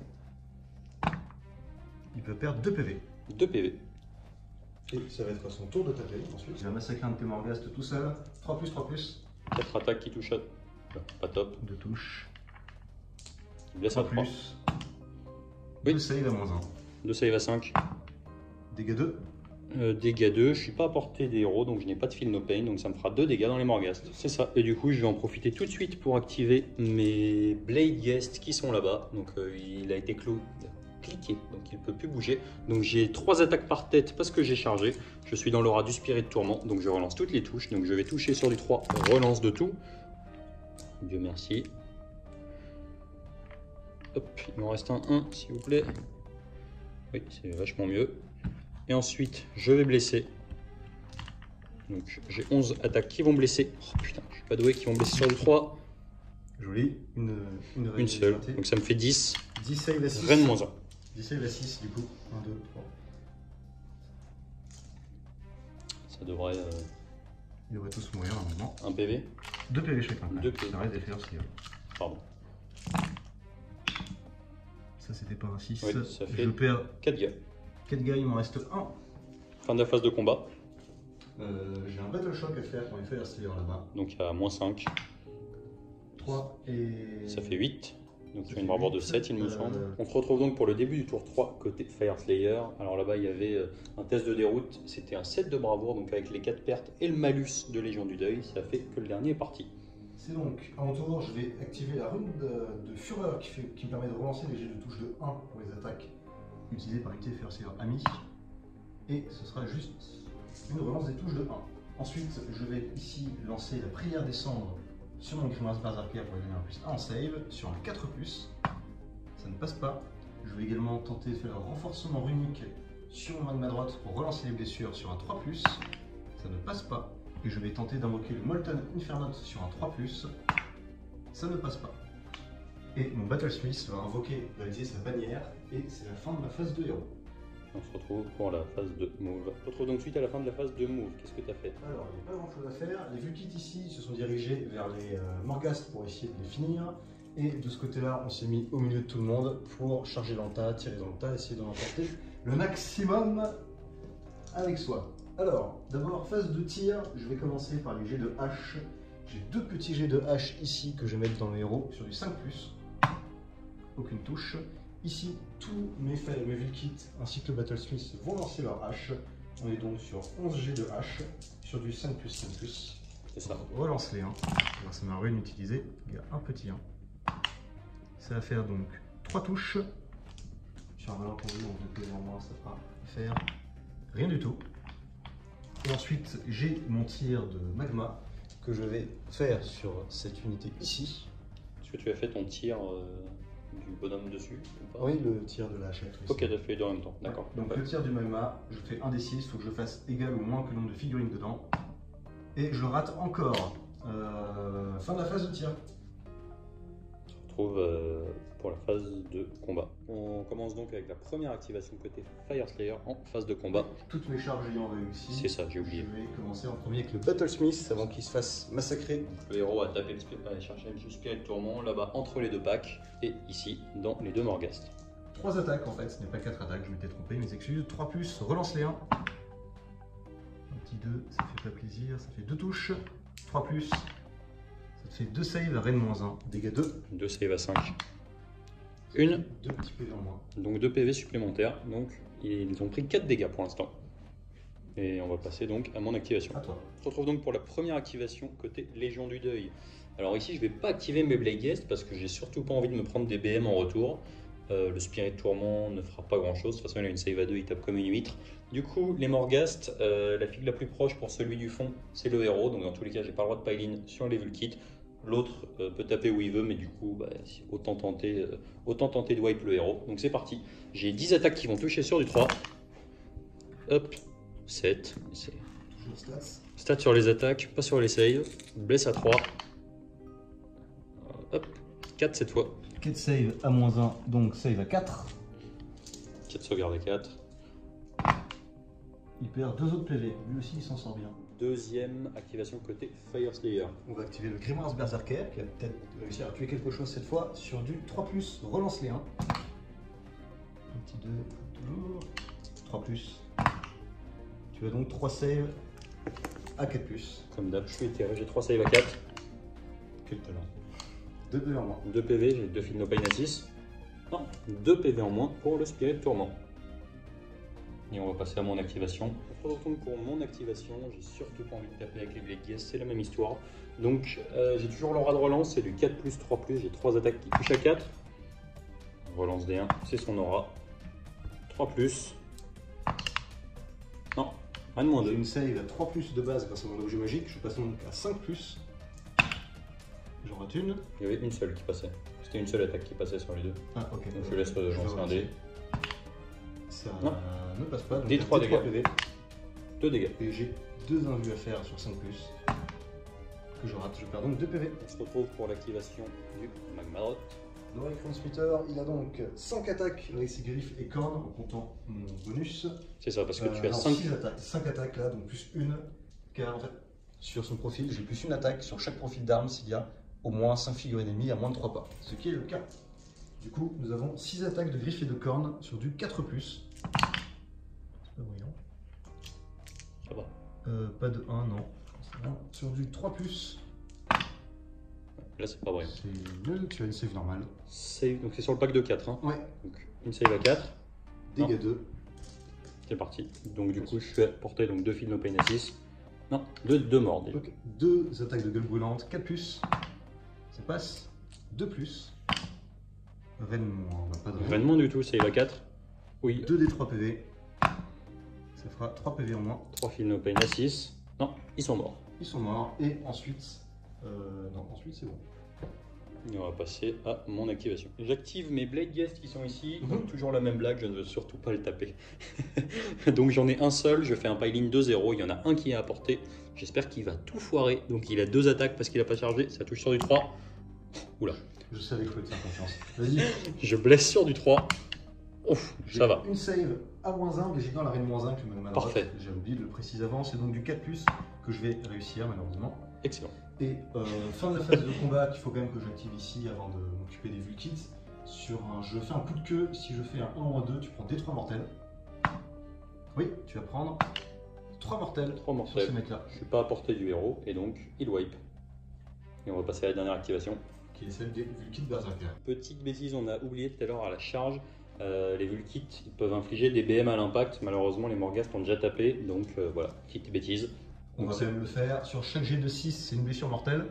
Il peut perdre deux P V. deux P V. Et ça va être à son tour de taper ensuite. Il va massacrer un de tes Morghast tout seul. trois plus, trois plus. quatre attaques qui touchent à... Pas top. Deux touches. Il blesse à trois trois. plus. Oui. deux save à moins un. deux save à cinq. Dégâts deux. Euh, dégâts deux. Je suis pas à portée des héros, donc je n'ai pas de Feel No Pain, donc ça me fera deux dégâts dans les Morghast. C'est ça. Et du coup, je vais en profiter tout de suite pour activer mes Blade Guests qui sont là-bas. Donc euh, il a été clos. Cliqué, donc il ne peut plus bouger. Donc j'ai trois attaques par tête parce que j'ai chargé. Je suis dans l'aura du Spirit Tourment, donc je relance toutes les touches. Donc je vais toucher sur du trois, relance de tout. Dieu merci. Hop, il m'en reste un un, s'il vous plaît. Oui, c'est vachement mieux. Et ensuite, je vais blesser. Donc j'ai onze attaques qui vont blesser. Oh putain, je suis pas doué, qui vont blesser sur du trois. Joli. Une, une, Une seule. Donc ça me fait dix. dix save à six. Reine moins un. dix save à six, du coup. un, deux, trois. Ça devrait. Euh... Ils devraient tous mourir normalement. Un P V. deux P V chacun. deux P V. Ça reste des Fire Slayer. Pardon. Ça c'était pas un six. Oui, ça fait je perds quatre gars. quatre gars, il m'en reste un. Fin de la phase de combat. Euh, J'ai un Battle Shock à faire pour les Fire Slayer là-bas. Donc à moins cinq. trois et. Ça fait huit. Donc Ça tu as une fait bravure de huit. sept, il me Euh, semble. On se retrouve donc pour le début du tour trois côté Fire Slayer. Alors là-bas, il y avait euh, un test de déroute. C'était un sept de bravoure, donc avec les quatre pertes et le malus de Légion du Deuil, ça fait que le dernier est parti. C'est donc, à mon tour, je vais activer la rune de, de Fureur qui, fait, qui me permet de relancer les jets de touche de un pour les attaques utilisées par unité Fire Slayer ami. Et ce sera juste une relance des touches de un. Ensuite, je vais ici lancer la prière des cendres sur mon Grimoire Berserker pour lui donner un plus un en save, sur un quatre plus. Ça ne passe pas. Je vais également tenter de faire un renforcement runique sur mon magma droite pour relancer les blessures sur un trois plus. Ça ne passe pas. Et je vais tenter d'invoquer le Molten Infernote sur un trois plus. Ça ne passe pas. Et mon Battlesmith va invoquer, va utiliser sa bannière, et c'est la fin de ma phase de héros. On se retrouve pour la phase de move. On se retrouve donc suite à la fin de la phase de move. Qu'est-ce que tu as fait? Alors, il n'y a pas grand chose à faire. Les Vulkits ici se sont dirigés vers les euh, Morghast pour essayer de les finir. Et de ce côté-là, on s'est mis au milieu de tout le monde pour charger dans le tas, tirer dans le tas, essayer d'en emporter le maximum avec soi. Alors, d'abord, phase de tir, je vais commencer par les jets de hache. J'ai deux petits jets de hache ici que je vais mettre dans le héros sur du cinq plus. Aucune touche. Ici, tous mes, mes Vulkits ainsi que le Battlesmith vont lancer leur hache. On est donc sur onze jets de hache sur du cinq plus, cinq plus. C'est ça. Relance les un. Alors, c'est ma rune utilisée. Il y a un petit un. Ça va faire donc trois touches. Sur un malentendu, donc deux P V en moins, ça fera faire rien du tout. Et ensuite, j'ai mon tir de magma que je vais faire sur cette unité ici. Est-ce que tu as fait ton tir euh, du bonhomme dessus ou pas? Oui, le tir de la hachette. Oui, ok, tu as fait les deux en même temps, d'accord. Donc ouais. le tir du magma, je fais un des six, il faut que je fasse égal ou moins que le nombre de figurines dedans. Et je rate encore. Euh, fin de la phase de tir. On se retrouve euh, pour la phase de combat. On commence donc avec la première activation côté Fire Slayer en phase de combat. Toutes mes charges ayant réussi. C'est ça, j'ai oublié. Je vais commencer en premier avec le Battlesmith avant qu'il se fasse massacrer. Le héros a tapé le spirit, a cherché le spirit tourment là-bas entre les deux packs et ici dans les deux Morghast. Trois attaques en fait, ce n'est pas quatre attaques, je m'étais trompé, mes excuses. trois plus, relance les un. Un petit deux, ça fait pas plaisir, ça fait deux touches. trois plus, ça te fait deux saves, reine moins un, dégâts deux. deux save à cinq. Une. Deux petits P V en moins. Donc deux P V supplémentaires, donc ils ont pris quatre dégâts pour l'instant. Et on va passer donc à mon activation. À toi. On se retrouve donc pour la première activation côté Légion du Deuil. Alors ici je vais pas activer mes Blade Guest parce que j'ai surtout pas envie de me prendre des B M en retour. Euh, le Spirit Tourment ne fera pas grand chose, de toute façon il a une save à deux, il tape comme une huître. Du coup les Morghast, euh, la figue la plus proche pour celui du fond c'est le héros, donc dans tous les cas j'ai pas le droit de pile-in sur les Vulkits. L'autre euh, peut taper où il veut, mais du coup bah, autant, tenter, euh, autant tenter de wipe le héros. Donc c'est parti, j'ai dix attaques qui vont toucher sur du trois. Hop, sept, c'est... Toujours stats. Stats sur les attaques, pas sur les saves. Blesse à trois. Hop, quatre cette fois. quatre save à moins un, donc save à quatre. quatre sauvegarde à quatre. Il perd deux autres P V, lui aussi il s'en sort bien. Deuxième activation côté Fire Slayer. On va activer le Grimoire Berserker qui va peut-être réussir à tuer quelque chose cette fois sur du trois plus, relance les un. Un petit deux, toujours. trois plus. Tu as donc trois saves à quatre plus. Comme d'hab, je suis éthéré, j'ai trois saves à quatre. Quel talent. deux P V en moins. deux P V, j'ai deux Feel No Pain à six. Non, deux P V en moins pour le Spirit Tourment. Et on va passer à mon activation. On se retrouve pour mon activation, j'ai surtout pas envie de taper avec les Blade Guest, c'est la même histoire. Donc euh, j'ai toujours l'aura de relance, c'est du quatre plus, trois plus, j'ai trois attaques qui touchent à quatre. Relance des un, c'est son aura. trois plus. Non, rien de moins J'ai deux. une save à trois plus de base grâce à mon objet magique, je passe donc à cinq plus. J'en rate une. Il y avait une seule qui passait. C'était une seule attaque qui passait sur les deux. Ah ok. Donc je laisse euh, lancer un dé. Ça Non. ne passe pas. Donc D trois D dégâts. P V. deux dégâts. Et j'ai deux invus à faire sur cinq plus. Que je rate, je perds donc deux P V. On se retrouve pour l'activation du Magmadrot. Norik Transmitter, il a donc cinq attaques avec ses griffes et cornes en comptant mon bonus. C'est ça, parce que Euh, tu as non, cinq. six attaques. cinq attaques là, donc plus une. Car en fait, sur son profil, j'ai plus une attaque sur chaque profil d'arme s'il y a au moins cinq figurines ennemies à moins de trois pas. Ce qui est le cas. Du coup, nous avons six attaques de griffes et de cornes sur du quatre plus. C'est pas brillant. Ça va. Euh, pas de un, non. Non. Sur du trois plus. Là, c'est pas vrai. C'est nul, tu as une save normale. Save, donc c'est sur le pack de quatre. Hein. Ouais. Donc une save à quatre. Dégâts deux. C'est parti. Donc du coup, je suis porté donc deux fils no pain à six. Non, deux, deux morts déjà. Donc deux attaques de gueule brûlante, quatre plus. Ça passe. deux plus. Vainement, bah, pas de Vraiment du tout, save à quatre. Oui, deux D trois P V. Ça fera trois P V en moins. trois fils no pain à six. Non, ils sont morts. Ils sont morts. Et ensuite. Euh, non, ensuite c'est bon. Et on va passer à mon activation. J'active mes Blade Guests qui sont ici. Mhm. Donc toujours la même blague, je ne veux surtout pas le taper. Donc j'en ai un seul, je fais un piling deux zéro. Il y en a un qui est à portée. J'espère qu'il va tout foirer. Donc il a deux attaques parce qu'il n'a pas chargé. Ça touche sur du trois. Oula. Je savais que je pouvais te faire confiance. Vas-y. Je blesse sur du trois. Ouf, J'ai ça va. Une save à moins un, mais j'ai dans la reine moins un que me Parfait. J'ai oublié de le préciser avant. C'est donc du quatre plus que je vais réussir malheureusement. Excellent. Et euh, fin de la phase de combat qu'il faut quand même que j'active ici avant de m'occuper des Vulkids. Sur un, je fais un coup de queue, si je fais un un ou un deux, tu prends des trois mortels. Oui, tu vas prendre trois mortels trois sur ce mortels. mec-là, Je suis pas à portée du héros et donc il wipe. Et on va passer à la dernière activation. qui est celle des Vulkids Berserker. Petite bêtise, on a oublié tout à l'heure à la charge. Euh, les Vulkids ils peuvent infliger des B M à l'impact. Malheureusement, les Morghast ont déjà tapé. Donc euh, voilà, petite bêtise. On va quand même le faire. Sur chaque jet de six, c'est une blessure mortelle.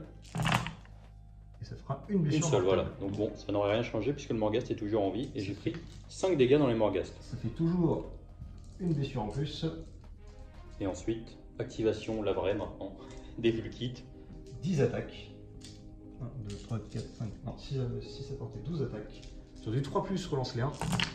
Et ça fera une Une blessure seule, mortelle. voilà. Donc bon, ça n'aurait rien changé puisque le Morghast est toujours en vie. Et j'ai pris cinq dégâts dans les Morghast. Ça fait toujours une blessure en plus. Et ensuite, activation, la vraie maintenant, des Vulkids. dix attaques. un, deux, trois, quatre, cinq, non, six à portée, douze attaques. Sur du trois plus, relance les un.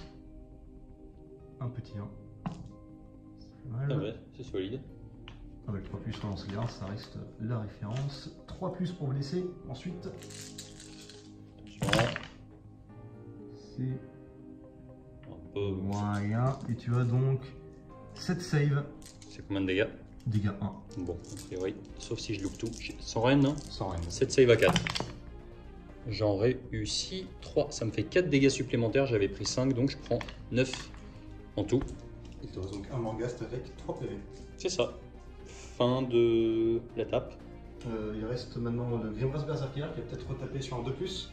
Un petit un. C'est mal. Ah ouais, c'est solide. Avec trois plus, relance les un, ça reste la référence. trois plus pour blesser. Ensuite, Attention, c'est un peu. moyen. Et tu as donc sept saves. C'est combien de dégâts? Dégâts un. Bon, a priori, sauf si je loupe tout. J'ai- Sans reine, non? Sans rien. sept save à quatre. J'en réussis trois. Ça me fait quatre dégâts supplémentaires. J'avais pris cinq, donc je prends neuf en tout. Il te reste donc un Morghast avec trois P V. C'est ça. Fin de la tape. Euh, il reste maintenant le Grimras Berserker qui va peut-être retaper sur un deux plus.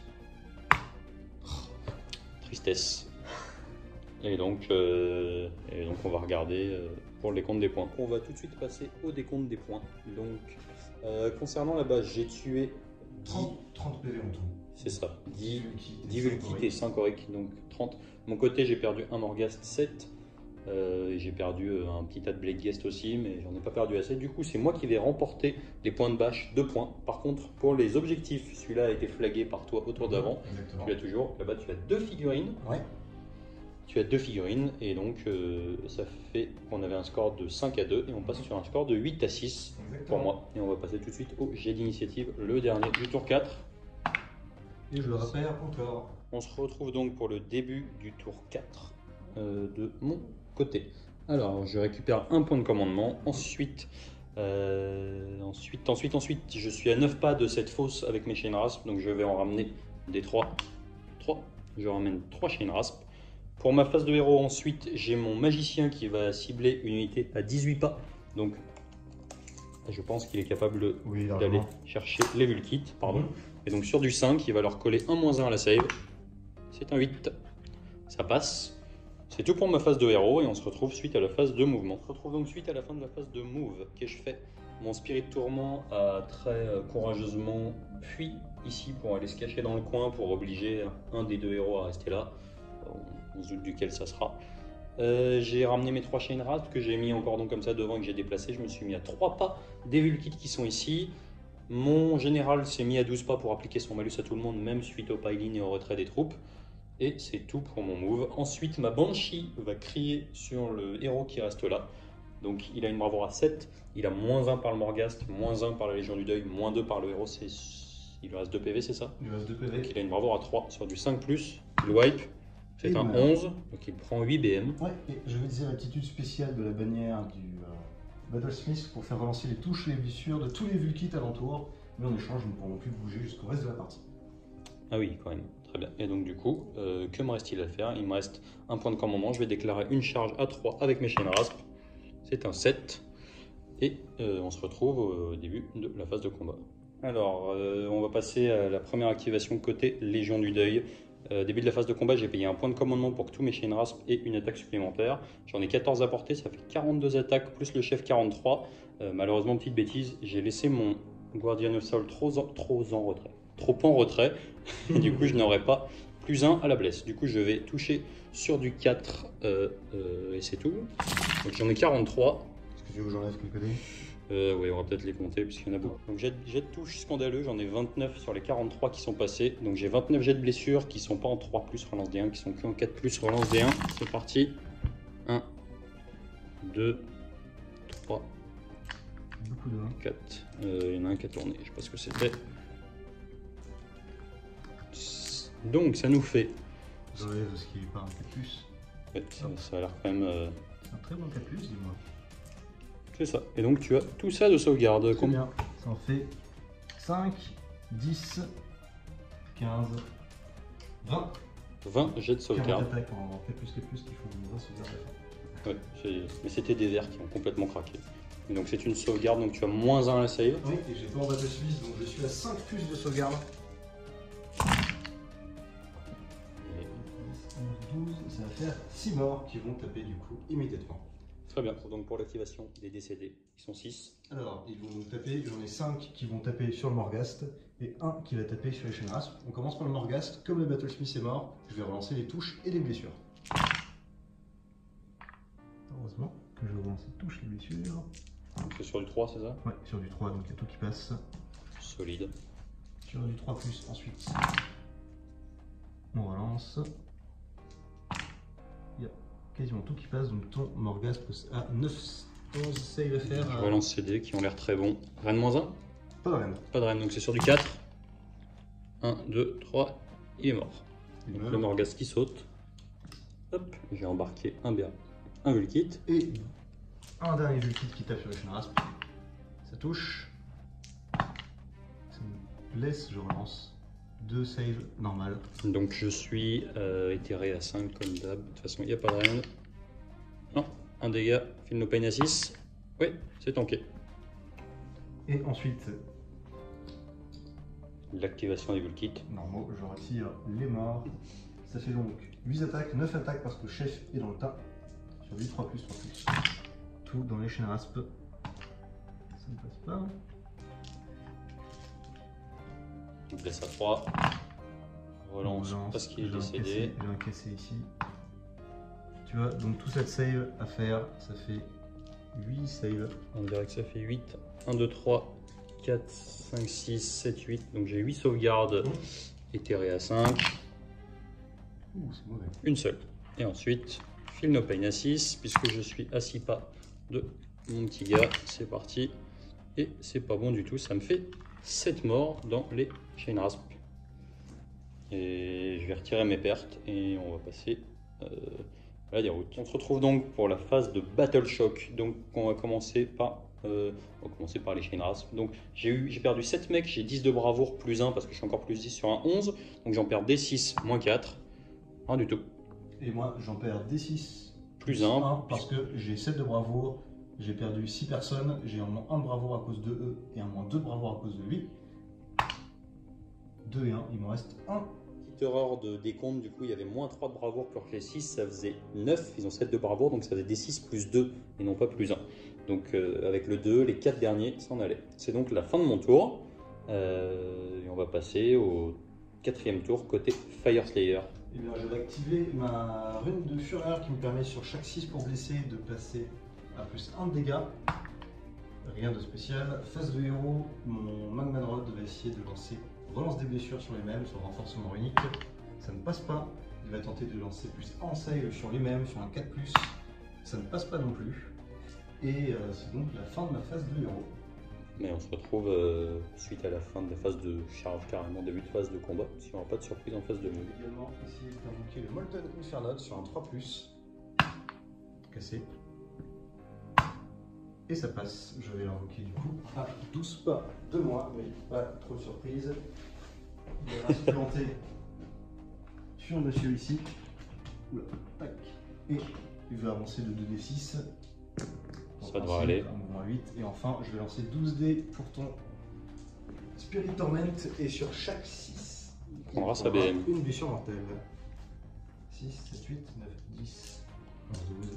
Tristesse. Et donc, euh, et donc on va regarder euh, pour le décompte des points. On va tout de suite passer au décompte des points. Donc, euh, concernant la base, j'ai tué dix. trente, trente P V en tout. C'est ça. dix, Vulkids, dix Vulkids et cinq Auric, donc trente. De mon côté, j'ai perdu un Morghast, sept. Euh, et j'ai perdu euh, un petit tas de Blade Guest aussi, mais j'en ai pas perdu assez. Du coup, c'est moi qui vais remporter les points de bâche, deux points. Par contre, pour les objectifs, celui-là a été flagué par toi au tour d'avant. Exactement. Tu l'as toujours. Là-bas, tu as deux figurines. Ouais. Tu as deux figurines, et donc euh, ça fait qu'on avait un score de cinq à deux, et on passe sur un score de huit à six Exactement. pour moi. Et on va passer tout de suite au jet d'initiative, le dernier du tour quatre. Et je le rappelle encore. On se retrouve donc pour le début du tour quatre euh, de mon côté. Alors, je récupère un point de commandement. Ensuite, euh, ensuite, ensuite, ensuite, je suis à neuf pas de cette fosse avec mes Chain Rasp, donc je vais en ramener des trois. trois. Je ramène trois Chain Rasp. Pour ma phase de héros, ensuite, j'ai mon magicien qui va cibler une unité à dix-huit pas. Donc, je pense qu'il est capable Oui, d'aller largement. chercher les Vulkids. Pardon. Mhm. Et donc sur du cinq, il va leur coller un moins un à la save. C'est un huit. Ça passe. C'est tout pour ma phase de héros et on se retrouve suite à la phase de mouvement. On se retrouve donc suite à la fin de la phase de move. Qu'ai-je fait? Mon spirit tourment a très euh, courageusement fui ici pour aller se cacher dans le coin pour obliger un des deux héros à rester là. On se doute duquel ça sera. Euh, j'ai ramené mes trois Chain Rasp que j'ai mis en cordon comme ça devant et que j'ai déplacé. Je me suis mis à trois pas des Vulkids qui sont ici. Mon général s'est mis à douze pas pour appliquer son malus à tout le monde, même suite au pile-in et au retrait des troupes. Et c'est tout pour mon move. Ensuite, ma Banshee va crier sur le héros qui reste là. Donc il a une bravoure à sept, il a moins un par le Morghast, moins un par la Légion du Deuil, moins deux par le héros, c'est... il lui reste deux P V, c'est ça? Il lui reste deux P V. Donc il a une bravoure à trois sur du cinq plus, il wipe, c'est Et un voilà. onze, donc il prend huit B M. Ouais, et je vais dire l'attitude spéciale de la bannière du euh, Battlesmith pour faire relancer les touches et les blessures de tous les Vulkits alentours, mais en échange, nous ne pourrons plus bouger jusqu'au reste de la partie. Ah oui, quand même, très bien. Et donc du coup, euh, que me reste-t-il à faire? Il me reste un point de commandement, je vais déclarer une charge à trois avec mes chaînes rasp, c'est un sept. Et euh, on se retrouve au début de la phase de combat. Alors, euh, on va passer à la première activation côté Légion du Deuil. Euh, début de la phase de combat, j'ai payé un point de commandement pour que tous mes chaînes rasp aient une attaque supplémentaire. J'en ai quatorze à porter, ça fait quarante-deux attaques, plus le chef quarante-trois. Euh, malheureusement, petite bêtise, j'ai laissé mon Guardian of Soul trop en, trop en retrait. Trop en retrait, et du coup, je n'aurai pas plus un à la blesse. Du coup, je vais toucher sur du quatre, euh, euh, et c'est tout. Donc j'en ai quarante-trois. Est-ce que tu veux que j'enlève quelques dés? Euh, oui, on va peut-être les compter puisqu'il y en a beaucoup. Donc jet, jet de touche scandaleux, j'en ai vingt-neuf sur les quarante-trois qui sont passés. Donc j'ai vingt-neuf jets de blessure qui sont pas en trois plus relance D un, qui sont que en quatre plus relance D un. C'est parti. un, deux, trois, Beaucoup de un. quatre. Euh, il y en a un qui a tourné, je sais pas ce que c'était. Donc ça nous fait... J'enlève ce qui est pas un quatre plus. Ouais, ça, ça a l'air quand même... Euh... C'est un très bon quatre plus, dis-moi. C'est ça. Et donc tu as tout ça de sauvegarde. C'est bien. Ça en fait cinq, dix, quinze, vingt. vingt jets de sauvegarde. quarante attaques en quatre plus, quatre plus qui font une grosse sauvegarde à la fin. Ouais, mais c'était des verts qui ont complètement craqué. Et donc c'est une sauvegarde, donc tu as moins un à la save. Oui, et j'ai pas en Battle Smith, donc je suis à cinq plus de sauvegarde. Et... douze, ça va faire six morts qui vont taper du coup immédiatement. Très bien, donc pour l'activation des décédés, ils sont six. Alors, ils vont nous taper, j'en ai cinq qui vont taper sur le Morghast et un qui va taper sur les chaînes rasp. On commence par le Morghast, comme le Battlesmith est mort, je vais relancer les touches et les blessures. Heureusement que je vais relancer touches et blessures. Donc c'est sur du trois, c'est ça? Ouais, sur du trois, donc il y a tout qui passe. Solide. Sur du trois plus, ensuite, on relance. Il y a quasiment tout qui passe, donc ton Morghast a neuf, onze save à faire. Je relance ces dés qui ont l'air très bons. Reine moins un? Pas de reine. Pas de reine, donc c'est sur du quatre. un, deux, trois, il est mort. Il Donc meurt. le Morghast qui saute. Hop, j'ai embarqué un B A, un Vulkit. Et un dernier Vulkit qui tape sur les chaînes rasp. Ça touche. Ça me laisse, je relance. Deux saves normal. Donc je suis euh, éthéré à cinq comme d'hab. De toute façon, il n'y a pas de reine. Non, un dégât, file no pain à six. Oui, c'est tanké. Et ensuite, L'activation des Vulkits. normaux, je retire les morts. Ça fait donc huit attaques, neuf attaques parce que le chef est dans le tas. Sur lui, trois plus, trois plus. Tout dans les chaînes rasp. Ça ne passe pas. Je blesse à trois. Relance, On relance. parce qu'il est J'ai un décédé. cassé- J'ai un cassé ici. Tu vois, donc tout cette save à faire, ça fait huit saves. On dirait que ça fait huit. un, deux, trois, quatre, cinq, six, sept, huit. Donc j'ai huit sauvegardes éthérées à cinq. Ouh, c'est mauvais. Une seule. Et ensuite, file no pain à six, puisque je suis à six pas de mon petit gars. C'est parti. Et c'est pas bon du tout. Ça me fait sept morts dans les chain rasp. Et je vais retirer mes pertes et on va passer euh, à la déroute. On se retrouve donc pour la phase de Battle Shock. Donc on va commencer par, euh, on va commencer par les chain rasp. Donc j'ai eu, j'ai perdu sept mecs, j'ai dix de bravoure plus un parce que je suis encore plus dix sur un onze. Donc j'en perds D six moins quatre. Rien du tout. Et moi, j'en perds D six Plus un. parce que j'ai sept de bravoure, j'ai perdu six personnes, j'ai en moins un de bravoure à cause de eux et en moins deux de bravoure à cause de lui. deux et un, il me reste un. Petite erreur de décompte, du coup il y avait moins trois de bravoure pour les six, ça faisait neuf, ils ont sept de bravoure, donc ça faisait D six plus deux et non pas plus un. Donc euh, avec le deux, les quatre derniers s'en allaient. C'est donc la fin de mon tour, euh, et on va passer au quatrième tour côté Fire Slayer. Et bien, je vais activer ma rune de fureur qui me permet sur chaque six pour blesser de passer à plus un de dégâts. Rien de spécial. Phase de héros, mon Magma Rod va essayer de lancer relance des blessures sur les mêmes, sur le renforcement runique. Ça ne passe pas. Il va tenter de lancer plus un save sur lui-même, sur un quatre plus. Ça ne passe pas non plus. Et euh, c'est donc la fin de ma phase de héros. Mais on se retrouve euh, suite à la fin de la phase de charge, carrément début de phase de combat, si on n'aura pas de surprise en phase de move. Également essayer d'invoquer le Molten Infernote sur un trois plus. Cassé. Et ça passe. Je vais l'invoquer du coup à douze pas de moi, mais pas trop de surprise. Il va se planter sur monsieur ici. Oula, tac. Et il va avancer de deux D six. Ça devrait aller. Un mouvement à huit. Et enfin, je vais lancer douze dés pour ton Spirit Torment. Et sur chaque six, on prendra sa B M. Une blessure mortelle. six, sept, huit, neuf, dix, onze, douze.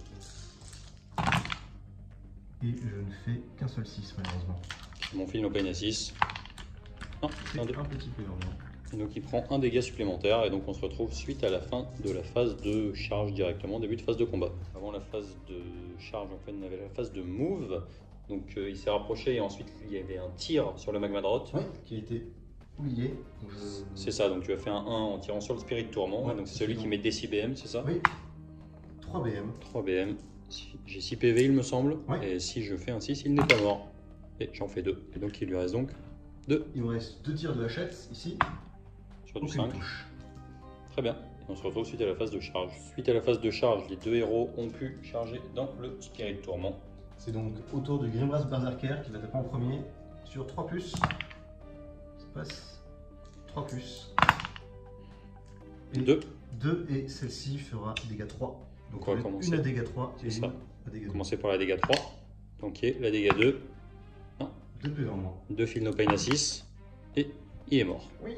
Et je ne fais qu'un seul six malheureusement. Mon fil no pain à six. Non, C'est un, un deux. petit peu vraiment. Et donc il prend un dégât supplémentaire et donc on se retrouve suite à la fin de la phase de charge directement, début de phase de combat. Avant la phase de charge, en fait, on avait la phase de move. Donc euh, il s'est rapproché et ensuite il y avait un tir sur le Magma Drot. Oui, qui a été oublié. Je... C'est ça, donc tu as fait un un en tirant sur le Spirit Tourment. Ouais, donc c'est celui donc... qui met des six B M, c'est ça? Oui. trois B M. trois B M. J'ai six P V il me semble. Ouais. Et si je fais un six, il n'est pas mort. Et j'en fais deux. Et donc il lui reste donc deux. Il me reste deux tirs de hachette ici. Sur du Aucune cinq. touche. Très bien. Et on se retrouve suite à la phase de charge. Suite à la phase de charge, les deux héros ont pu charger dans le Spirit Tourment. C'est donc autour du Grimbrass Berserker qui va taper en premier sur trois plus. Ça passe. trois plus. Et deux. deux et celle-ci fera dégâts trois. Donc On va on met commencer. une à dégâts trois et C'est une ça. à dégâts deux. Commencer par la dégâts trois. Donc la dégâts deux. deux P V en moins. deux fil no pain à six. Et il est mort. Oui.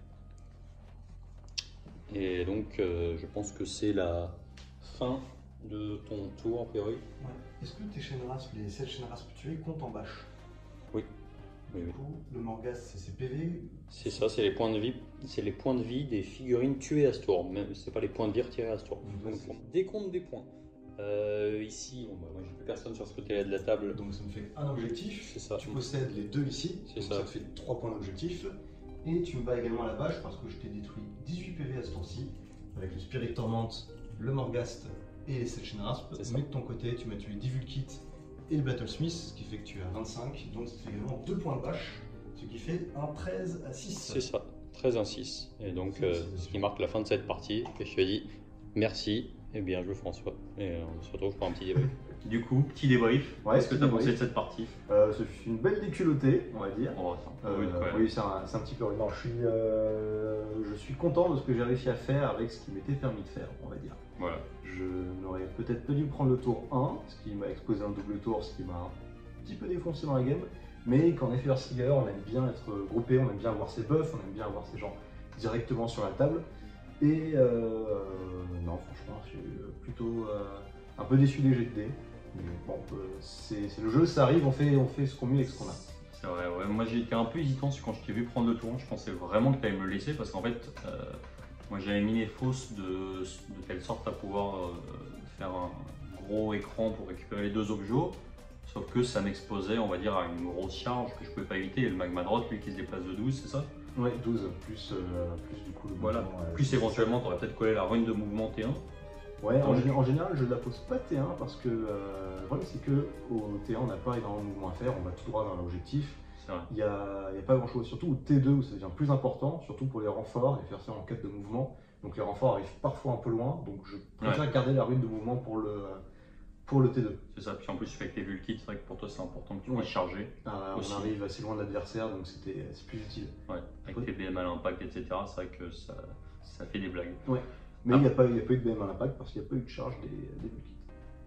Et donc euh, je pense que c'est la fin de ton tour a priori. Ouais. Est-ce que tes chaînes rasp, les sept chaînes rasp tuées comptent en bâche? Oui. Oui, Du oui. coup, le Morghast c'est ses P V. C'est ça, c'est les points de vie, c'est les points de vie des figurines tuées à ce tour. Même c'est pas les points de vie retirés à ce tour. Ouais, Donc c'est- décompte des points. Euh, ici, bon, bah, moi j'ai plus personne sur ce côté-là de la table. Donc ça me fait un objectif. C'est ça. Tu possèdes les deux ici. C'est donc ça. ça te fait trois points d'objectif. Et tu me bats également à la bâche parce que je t'ai détruit dix-huit P V à ce tour-ci. Avec le Spirit Torment, le Morghast et les sept chaînes rasp. C'est ça. Mais de ton côté, tu m'as tué Divulkit et le Battlesmith, ce qui fait que tu as vingt-cinq. Donc ça te fait également deux points de bâche. Ce qui fait un treize à six. C'est ça, treize à six. Et donc, C'est- euh, c'est- ce qui marque la fin de cette partie. Et je te dis merci et bien joué François. Et euh, on se retrouve pour un petit débrief. Du coup, petit débrief. Ouais, Qu'est-ce que petit tu as pensé débrief. de cette partie? Euh, ce fut une belle déculottée, on va dire. Oh, c'est un peu Euh, rude quand même. oui, c'est un, c'est un petit peu rude. Non, je suis, euh, je suis content de ce que j'ai réussi à faire avec ce qui m'était permis de faire, on va dire. Voilà. Je n'aurais peut-être pas dû prendre le tour un, ce qui m'a exposé un double tour, ce qui m'a un petit peu défoncé dans la game. Mais qu'en effet, Earthslinger, on aime bien être groupé, on aime bien avoir ses buffs, on aime bien avoir ses gens directement sur la table. Et euh, non, franchement, je suis plutôt euh, un peu déçu des jets de dés. Mais bon, euh, c'est c'est le jeu, ça arrive, on fait, on fait ce qu'on mieux avec ce qu'on a. C'est vrai, ouais. Moi j'ai été un peu hésitant quand je t'ai vu prendre le tour. Je pensais vraiment que tu allais me le laisser parce qu'en fait, euh, moi j'avais mis les fausses de, de telle sorte à pouvoir euh, faire un gros écran pour récupérer les deux objets. Sauf que ça m'exposait, on va dire, à une grosse charge que je pouvais pas éviter. Et le Magma Drot, lui qui se déplace de douze, c'est ça? Ouais, douze, plus, euh, plus du coup le Voilà. mouvement, euh, Plus éventuellement, tu aurais peut-être collé la rune de mouvement T un. Ouais, en, Ouais. gé- en général, je ne la pose pas T un parce que euh, le problème c'est que au T un, on n'a pas énormément de mouvements à faire, on va tout droit vers l'objectif. C'est vrai. Il n'y a, il y a pas grand chose, surtout au T deux où ça devient plus important, surtout pour les renforts et faire ça en quatre de mouvement. Donc les renforts arrivent parfois un peu loin, donc je préfère garder la rune de mouvement pour le, pour le T deux. C'est ça. Puis en plus, avec les Vulkits, c'est vrai que pour toi c'est important que tu Ouais. puisses charger. Ah, Aussi. on arrive assez loin de l'adversaire, donc c'était- c'est plus utile. Ouais. Avec Oui. tes B M à l'impact, et cetera. C'est vrai que ça, ça fait des blagues. Mais Ah. il n'y a, pas- il y a pas eu de B M à l'impact parce qu'il n'y a pas eu de charge des, des Vulkits.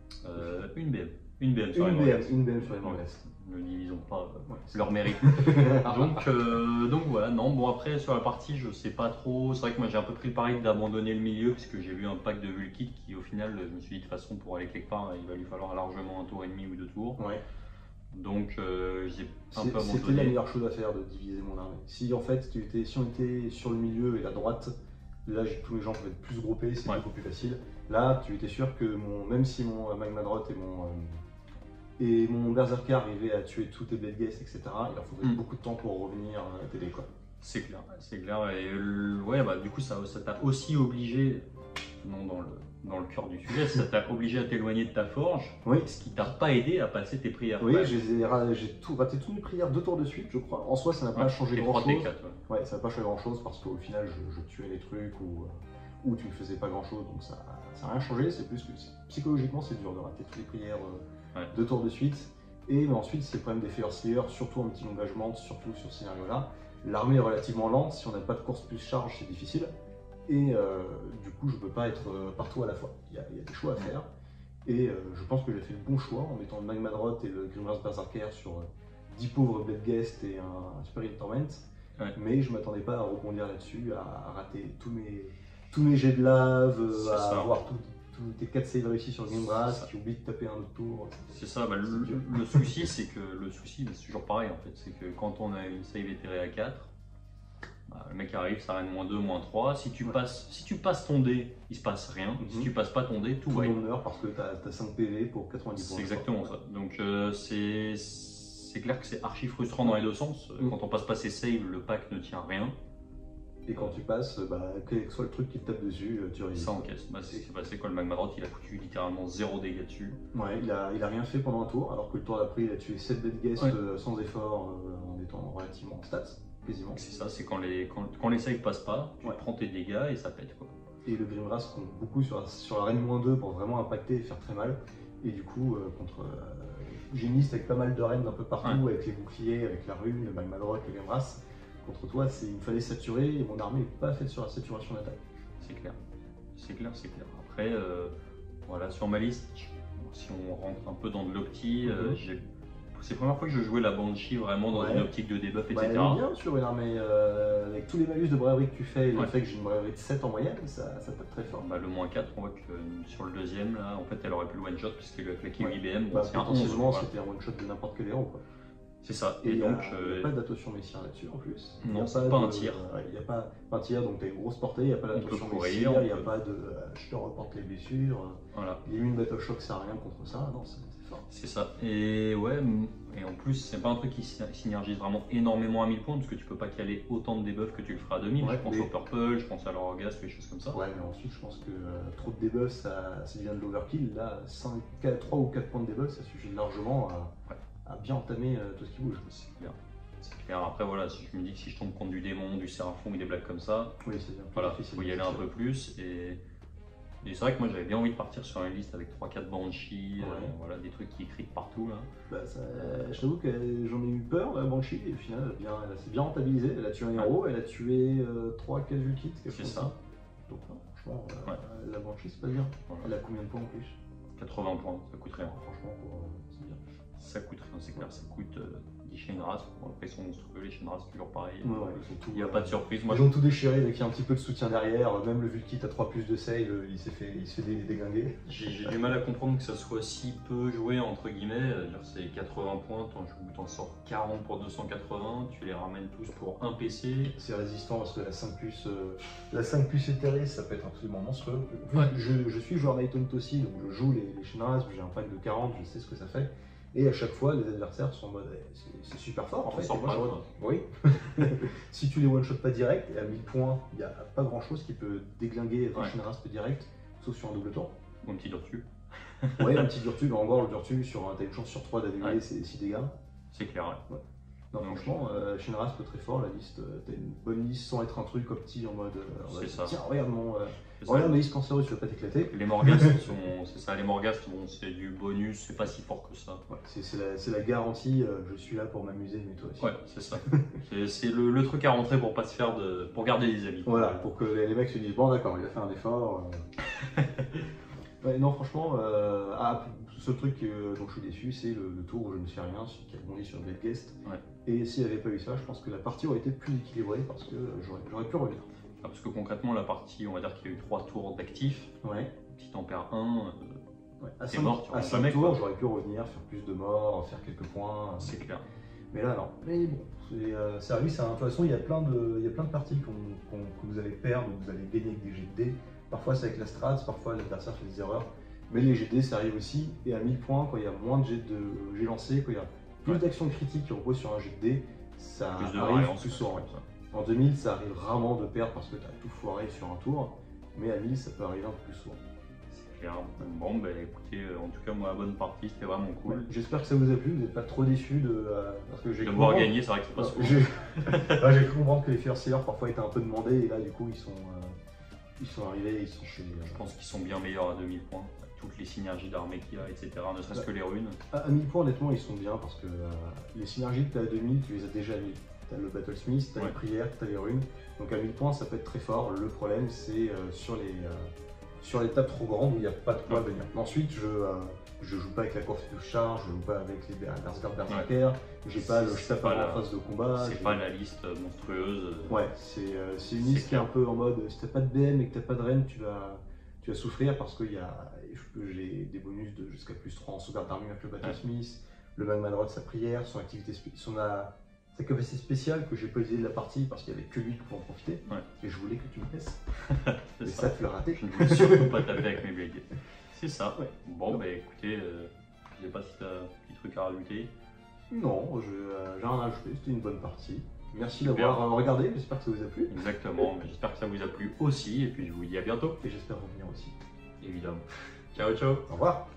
Euh, une B M. Une B M sur Une les B M, Morghast. une B M sur les Ouais. Morghast. Ne divisons pas euh, Ouais. leur mérite. donc, euh, donc voilà, non, bon après sur la partie je sais pas trop, c'est vrai que moi j'ai un peu pris le pari d'abandonner le milieu puisque j'ai vu un pack de Vulkit qui au final je me suis dit de toute façon pour aller quelque part il va lui falloir largement un tour et demi ou deux tours. Ouais. Donc euh, j'ai un C'est- peu C'était la abandonné. meilleure chose à faire de diviser mon armée. Si en fait tu étais, si on était sur le milieu et la droite, là j'ai- tous les gens pouvaient être plus groupés, c'est Ouais. beaucoup plus facile. Là tu étais sûr que mon, même si mon Magma Drot et mon, euh, et mon Berserker arrivaient à tuer tous tes Bedguests, et cetera, il leur faudrait Mm. beaucoup de temps pour revenir euh, t'aider quoi. C'est clair, c'est clair. Et euh, ouais, bah du coup ça ça t'a aussi obligé non dans le, dans le cœur du sujet, ça t'a obligé à t'éloigner de ta forge, Oui. ce qui t'a pas aidé à passer tes prières. Oui, Ouais. j'ai ra- j'ai tout raté toutes mes prières deux tours de suite, je crois. En soi, ça n'a pas Ouais, changé T grand trois, chose. T quatre, ouais. Ouais, ça n'a pas changé grand chose parce qu'au final, je, je tuais les trucs ou, euh, ou tu ne faisais pas grand chose, donc ça n'a rien changé. C'est plus que psychologiquement, c'est dur de rater toutes les prières euh, Ouais. deux tours de suite. Et mais ensuite, c'est le problème des Fear Slayers, surtout en petit engagement, surtout sur ce scénario-là. L'armée est relativement lente, si on n'a pas de course plus charge, c'est difficile. Et euh, du coup, je ne peux pas être euh, partout à la fois. Il y, a, il y a des choix à faire. Et euh, je pense que j'ai fait le bon choix en mettant le Magmadrot et le Grimras Berserker sur euh, dix pauvres Bloodghast et un Spirit Torment. Ouais. Mais je ne m'attendais pas à rebondir là-dessus, à, à rater tous mes, tous mes jets de lave, euh, C'est à ça. avoir tous tous tes quatre saves réussis sur le Grimras, C'est ça. qui oublie de taper un autre tour. C'est ça, bah, le, C'est dur. le souci c'est que le souci, bah, c'est toujours pareil en fait, c'est que quand on a une save éthérée à quatre, bah, le mec arrive, ça règne moins deux, moins trois, si tu, Ouais. passes, si tu passes ton dé, il se passe rien, Mhm. si tu passes pas ton dé, tout Tout va. le monde meurt parce que tu as, cinq P V pour quatre-vingt-dix points. C'est exactement ça. Donc euh, c'est c'est clair que c'est archi frustrant dans les deux sens. Mm. Quand on passe pas ses saves, le pack ne tient rien. Et quand tu passes, bah, quel que soit le truc qui te tape dessus, tu résistes. Ça encaisse. Bah, c'est ce qui s'est passé quand le Magmadrot il a foutu littéralement zéro dégâts dessus. Ouais, il a, il a rien fait pendant un tour, alors que le tour d'après, il a tué sept Bloodghast Ouais. euh, sans effort, euh, en étant relativement en stats, quasiment. Donc c'est ça, c'est quand les, quand, quand les saves passent pas, tu Ouais. prends tes dégâts et ça pète quoi. Et le Grimras compte beaucoup sur la, sur la reine moins deux pour vraiment impacter et faire très mal. Et du coup, euh, contre euh, Géniste avec pas mal de reines un peu partout, Ouais. avec les boucliers, avec la rune, le Magmadrot, le Grimras, contre toi, c'est- il me fallait saturer et mon armée n'est pas faite sur la saturation d'attaque. C'est clair. C'est clair, c'est clair. Après, euh, voilà, sur ma liste, si on rentre un peu dans de l'opti, euh, Mhm. j'ai- c'est la première fois que je jouais la Banshee vraiment dans Ouais. une optique de debuff, Bah, elle et cetera. est bien sur une armée, euh, avec tous les malus de braverie que tu fais et le Ouais. fait que j'ai une braverie de sept en moyenne, ça, ça tape très fort. Bah, le moins quatre, on voit que euh, sur le deuxième, là, en fait, elle aurait pu le one-shot puisqu'elle lui a claqué Ouais. huit B M. Bon, Bah, c'est un onze. potentiellement, Voilà. c'était un one-shot de n'importe quel héros. Quoi. C'est ça. Et, Et, il donc, n'y a, euh, pas d'attention messière là-dessus en plus. Il y non, a c'est pas un de- tir. ouais, il n'y a pas, pas un tir, donc tu as une grosse portée, il n'y a pas On peut d'attention courir, messière, on il n'y a peut- pas de euh, je te reporte les blessures. voilà. L'immune Battle Shock, ça sert à rien contre ça, non, c'est c'est fort. C'est ça. Et ouais, m- et en plus, c'est pas un truc qui sy- synergise vraiment énormément à mille points parce que tu peux pas caler autant de debuffs que tu le feras à deux mille. Ouais, je pense mais- au Purple, je pense à l'Orgasme, des choses comme ça. Ouais, mais ensuite, je pense que euh, trop de debuffs, ça, ça devient de l'overkill. Là, cinq, quatre, trois ou quatre points de debuff, ça suffit largement à, Ouais. à bien entamer euh, tout ce qui bouge. C'est clair. C'est clair. Après, voilà, si je me dis que si je tombe contre du démon, du séraphon ou des blagues comme ça, Oui, c'est bien. voilà, il faut y aller un peu plus. Et, et c'est vrai que moi j'avais bien envie de partir sur une liste avec trois quatre Banshee, euh, Ouais. voilà, des trucs qui critent partout. Là. Bah, ça, je t'avoue que j'en ai eu peur, la Banshee, et au final, elle, a bien- elle s'est bien rentabilisée. Elle a tué un héros, elle a tué trois quatre Vulkits, quelque C'est chose ça. comme ça. Donc, non, franchement, euh, Ouais. la Banshee, c'est pas bien. Voilà. Elle a combien de points en plus? quatre-vingts points, ça coûte rien. Franchement, pour, euh, c'est bien. Ça coûte rien, c'est clair, ça coûte euh, dix Shinras. Bon, après, ils sont monstrueux, les Shinras, toujours pareil. Ouais, ouais, ils sont tout, Il n'y a euh, pas de surprise. Moi, Ils ont tout déchiré dès qu'il y a un petit peu de soutien derrière. Même le Vulkit à trois plus de save, il s'est fait, il se fait dé- déglinguer. J'ai j'ai du mal à comprendre que ça soit si peu joué, entre guillemets. Euh, dire, C'est quatre-vingts points, t'en joues- t'en sors quarante pour deux cent quatre-vingts, tu les ramènes tous pour un P C. C'est résistant parce que la cinq plus, euh, la cinq plus éthérée, ça peut être absolument monstrueux. Vu Ouais. que Je, je suis joueur Night Hunt aussi, donc je joue les, les Shinras, j'ai un pack de quarante, je sais ce que ça fait. Et à chaque fois, les adversaires sont en mode eh, c'est- c'est super fort en T'en fait. sors Et moi, pas, je quoi. Oui. Si tu les one-shot pas direct, et à mille points, il n'y a pas grand chose qui peut déglinguer un Ouais. Shinras peu direct, sauf sur un double tour. Ou un petit dessus. Ouais, un petit Durtu, mais encore le Durtu, sur un- t'as une chance sur trois d'annuler Ouais. ces six dégâts. C'est clair, ouais. Non, Donc, franchement, euh, Shinras peut très fort, la liste, euh, t'as une bonne liste sans être un truc opti en mode. euh, on va C'est dire, ça. Tiens, regarde mon. euh, C'est ça. regarde ma liste cancéreuse, tu vas pas t'éclater. Les Morghast, sont- c'est ça, les Morghast, bon, c'est du bonus, c'est pas si fort que ça. Ouais, c'est c'est la, c'est la garantie, euh, je suis là pour m'amuser, mais toi aussi. Ouais, c'est ça. C'est- C'est le, le truc à rentrer pour pas se faire de. pour garder des amis. Voilà, pour que les, les mecs se disent, bon d'accord, il a fait un effort. euh. Ouais, non, franchement, euh, ah, le seul truc euh, dont je suis déçu, c'est le, le tour où je ne fais rien, celui qui a bondi sur Bloodghast. Ouais. Et s'il n'y avait pas eu ça, je pense que la partie aurait été plus équilibrée parce que euh, j'aurais j'aurais pu revenir. Ah, parce que concrètement, la partie, on va dire qu'il y a eu trois tours d'actifs. Ouais. Si t'en perds un, euh, Ouais. À T'es cinq mort, tu à rentres cinq jamais, tours, quoi. j'aurais pu revenir, faire plus de morts, faire quelques points. c'est clair. Mais là, non. Mais bon, c'est euh, ça arrive, ça- de toute façon, il y a plein de, il y a plein de parties qu'on, qu'on- que vous allez perdre, ou que vous allez gagner avec des G D. Parfois, c'est avec la strat, parfois l'adversaire fait des erreurs. Mais les G D, ça arrive aussi. Et à mille points, quand il y a moins de G de G lancés, quand il y a plus Ouais. d'actions critiques qui reposent sur un G D, ça Plus de arrive variance, plus ouais, souvent. c'est ça. En deux mille, ça arrive rarement de perdre parce que tu as tout foiré sur un tour. mais à mille ça peut arriver un peu plus souvent. C'est clair. Bon, bah écoutez, euh, en tout cas, moi, bonne partie, c'était vraiment cool. Ouais, j'espère que ça vous a plu, vous n'êtes pas trop déçus de. Euh, parce que j'ai De cru voir comprendre- gagner, c'est vrai que c'est pas Non, souvent. J'ai ouais, j'ai cru comprendre que les Fire Sealers parfois étaient un peu demandés et là du coup ils sont, euh, ils sont arrivés, ils sont chez. Je pense qu'ils sont bien meilleurs à deux mille points. Avec toutes les synergies d'armée qu'il y a, et cetera. Ne serait-ce que les runes. À, à mille points honnêtement ils sont bien parce que euh, les synergies que tu as à deux mille tu les as déjà mis. Tu as le Battlesmith, tu as Ouais. les prières, tu as les runes. Donc à mille points ça peut être très fort. Le problème c'est euh, sur les euh, sur les tables trop grandes où il n'y a pas de quoi Ouais. venir. Ensuite je, euh, je joue pas avec la course de charge, je joue pas avec les Berserker Berserker, j'ai pas le je C'est tape pas avant la- en phase de combat. C'est j'ai- pas la liste monstrueuse. Ouais, c'est euh, c'est une C'est liste qui est un clair. peu en mode si t'as pas de B M et que t'as pas de reine, tu vas, tu vas souffrir parce que y a, je peux- j'ai des bonus de jusqu'à plus trois en sauvegarde d'armure avec le Battlesmith, le Magma Rod, sa prière, son activité, spé- son a- sa capacité spéciale que j'ai pas utilisé de la partie parce qu'il y avait que lui qui pouvait en profiter. Ouais. Et je voulais que tu me laisses. C'est Et ça. ça, tu l'as raté. Je ne veux surtout pas taper avec mes blades. C'est ça. Ouais. Bon, bah écoutez, euh, je sais pas si t'as un petit truc à rajouter. Non, je- euh, j'ai rien à ajouter, c'était une bonne partie. Merci Super. d'avoir euh, regardé, j'espère que ça vous a plu. Exactement. Mais j'espère que ça vous a plu aussi. Et puis je vous dis à bientôt, Et j'espère revenir aussi. évidemment. Ciao, ciao. Au revoir.